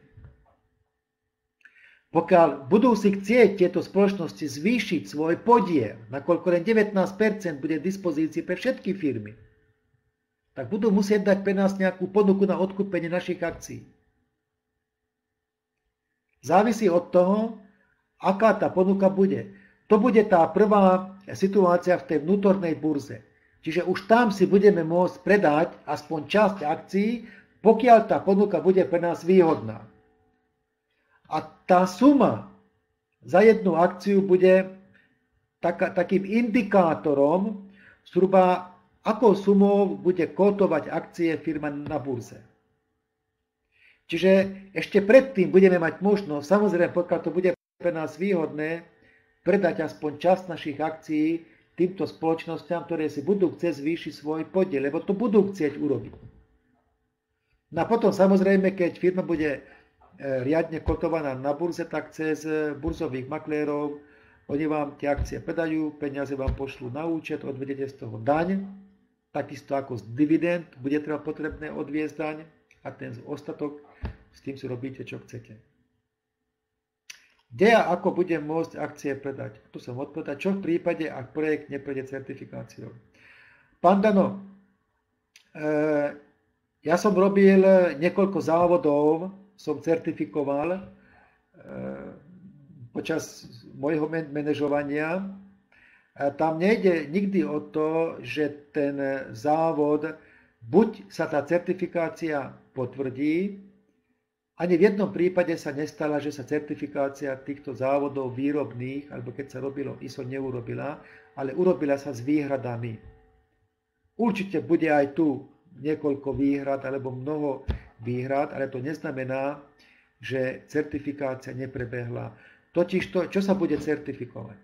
Pokiaľ budú si chcieť tieto spoločnosti zvýšiť svoj podiel, nakoľko len 19% bude v dispozícii pre všetky firmy, tak budú musieť dať pre nás nejakú ponuku na odkúpenie našich akcií. Závisí od toho, aká tá ponuka bude. To bude tá prvá situácia v tej vnútornej burze. Čiže už tam si budeme môcť predať aspoň časť akcií, pokiaľ tá ponuka bude pre nás výhodná. A tá suma za jednu akciu bude takým indikátorom zhruba akou sumou bude kotovať akcie firma na burze. Čiže ešte predtým budeme mať možnosť, samozrejme, pokiaľ to bude pre nás výhodné, predať aspoň časť našich akcií týmto spoločnosťam, ktoré si budú chcieť zvýšiť svoj podiel, lebo to budú chcieť urobiť. No a potom samozrejme, keď firma bude riadne kotovaná na burze, tak cez burzových maklérov oni vám tie akcie predajú, peniaze vám pošlú na účet, odvedete z toho daň, takisto ako z dividend, bude treba potrebné odviesť daň a ten ostatok, s tým si robíte, čo chcete. Kde a ako budem môcť akcie predať? Tu som odpovedal, čo v prípade, ak projekt neprejde certifikáciou. Pán Dano, ja som robil niekoľko závodov, som certifikoval počas môjho manažovania. Tam nejde nikdy o to, že ten závod, buď sa tá certifikácia potvrdí, Ani v jednom prípade sa nestala, že sa certifikácia týchto závodov výrobných, alebo keď sa robilo ISO, neurobila, ale urobila sa s výhradami. Určite bude aj tu niekoľko výhrad, alebo mnoho výhrad, ale to neznamená, že certifikácia neprebehla. Totiž to, čo sa bude certifikovať?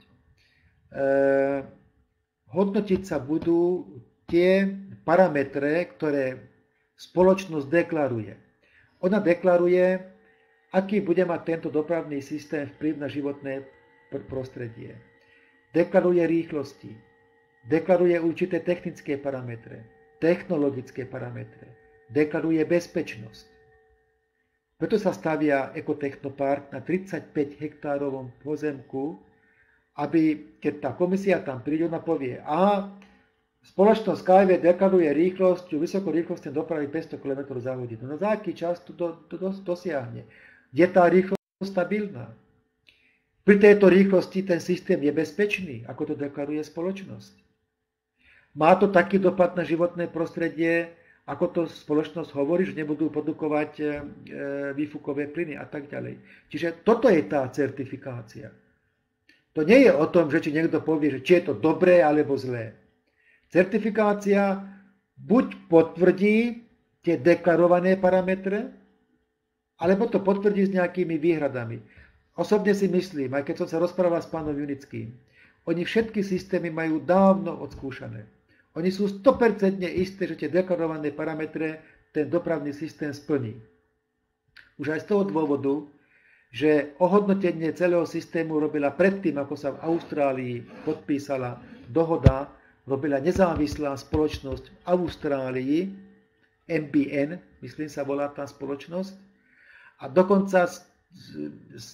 Hodnotiť sa budú tie parametre, ktoré spoločnosť deklaruje. Ona deklaruje, aký bude mať tento dopravný systém vplyv na životné prostredie. Deklaruje rýchlosti, deklaruje určité technické parametre, technologické parametre, deklaruje bezpečnosť. Preto sa stavia ekotechnopark na 35 hektárovom pozemku, aby keď tá komisia tam príde, ona povie, aha, spoločnosť KV deklaruje rýchlosť vysokorýchlostnej dopravy 500 km za hodinu. No za aký čas to dosiahne? Je tá rýchlosť stabilná? Pri tejto rýchlosti ten systém je bezpečný, ako to deklaruje spoločnosť. Má to taký dopad na životné prostredie, ako to spoločnosť hovorí, že nebudú produkovať výfukové plyny a tak ďalej. Čiže toto je tá certifikácia. To nie je o tom, že či niekto povie, že či je to dobré alebo zlé. Certifikácia buď potvrdí tie deklarované parametre, alebo to potvrdí s nejakými výhradami. Osobne si myslím, aj keď som sa rozprával s pánom Junickým, oni všetky systémy majú dávno odskúšané. Oni sú 100% isté, že tie deklarované parametre ten dopravný systém splní. Už aj z toho dôvodu, že ohodnotenie celého systému robila predtým, ako sa v Austrálii podpísala dohoda, robila nezávislá spoločnosť v Austrálii, MBN, myslím sa volá tá spoločnosť, a dokonca z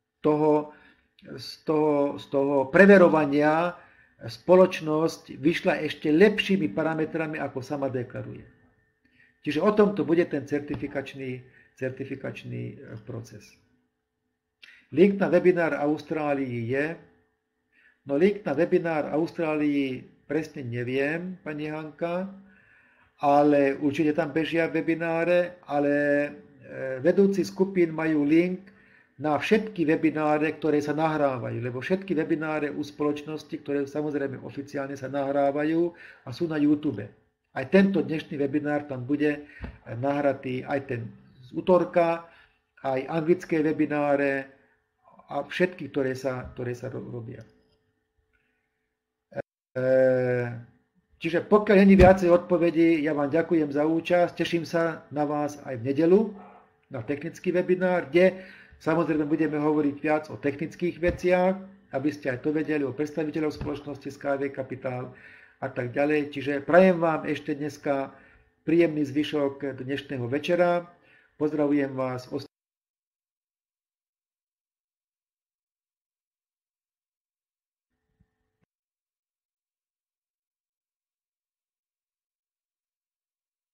toho preverovania spoločnosť vyšla ešte lepšími parametrami, ako sama deklaruje. Čiže o tomto bude ten certifikačný proces. Link na webinár Austrálii je, no link na webinár Austrálii presne neviem, pani Hanka, ale určite tam bežia webináre, ale vedúci skupín majú link na všetky webináre, ktoré sa nahrávajú, lebo všetky webináre u spoločnosti, ktoré samozrejme oficiálne sa nahrávajú a sú na YouTube. Aj tento dnešný webinár tam bude nahratý, aj ten z útorka, aj anglické webináre a všetky, ktoré sa robia. Čiže pokiaľ nie je viacej odpovedí, ja vám ďakujem za účasť, teším sa na vás aj v nedeľu, na technický webinár, kde samozrejme budeme hovoriť viac o technických veciach, aby ste aj to vedeli, o predstaviteľov spoločnosti SKV Kapitál a tak ďalej. Čiže prajem vám ešte dneska príjemný zvyšok dnešného večera, pozdravujem vás.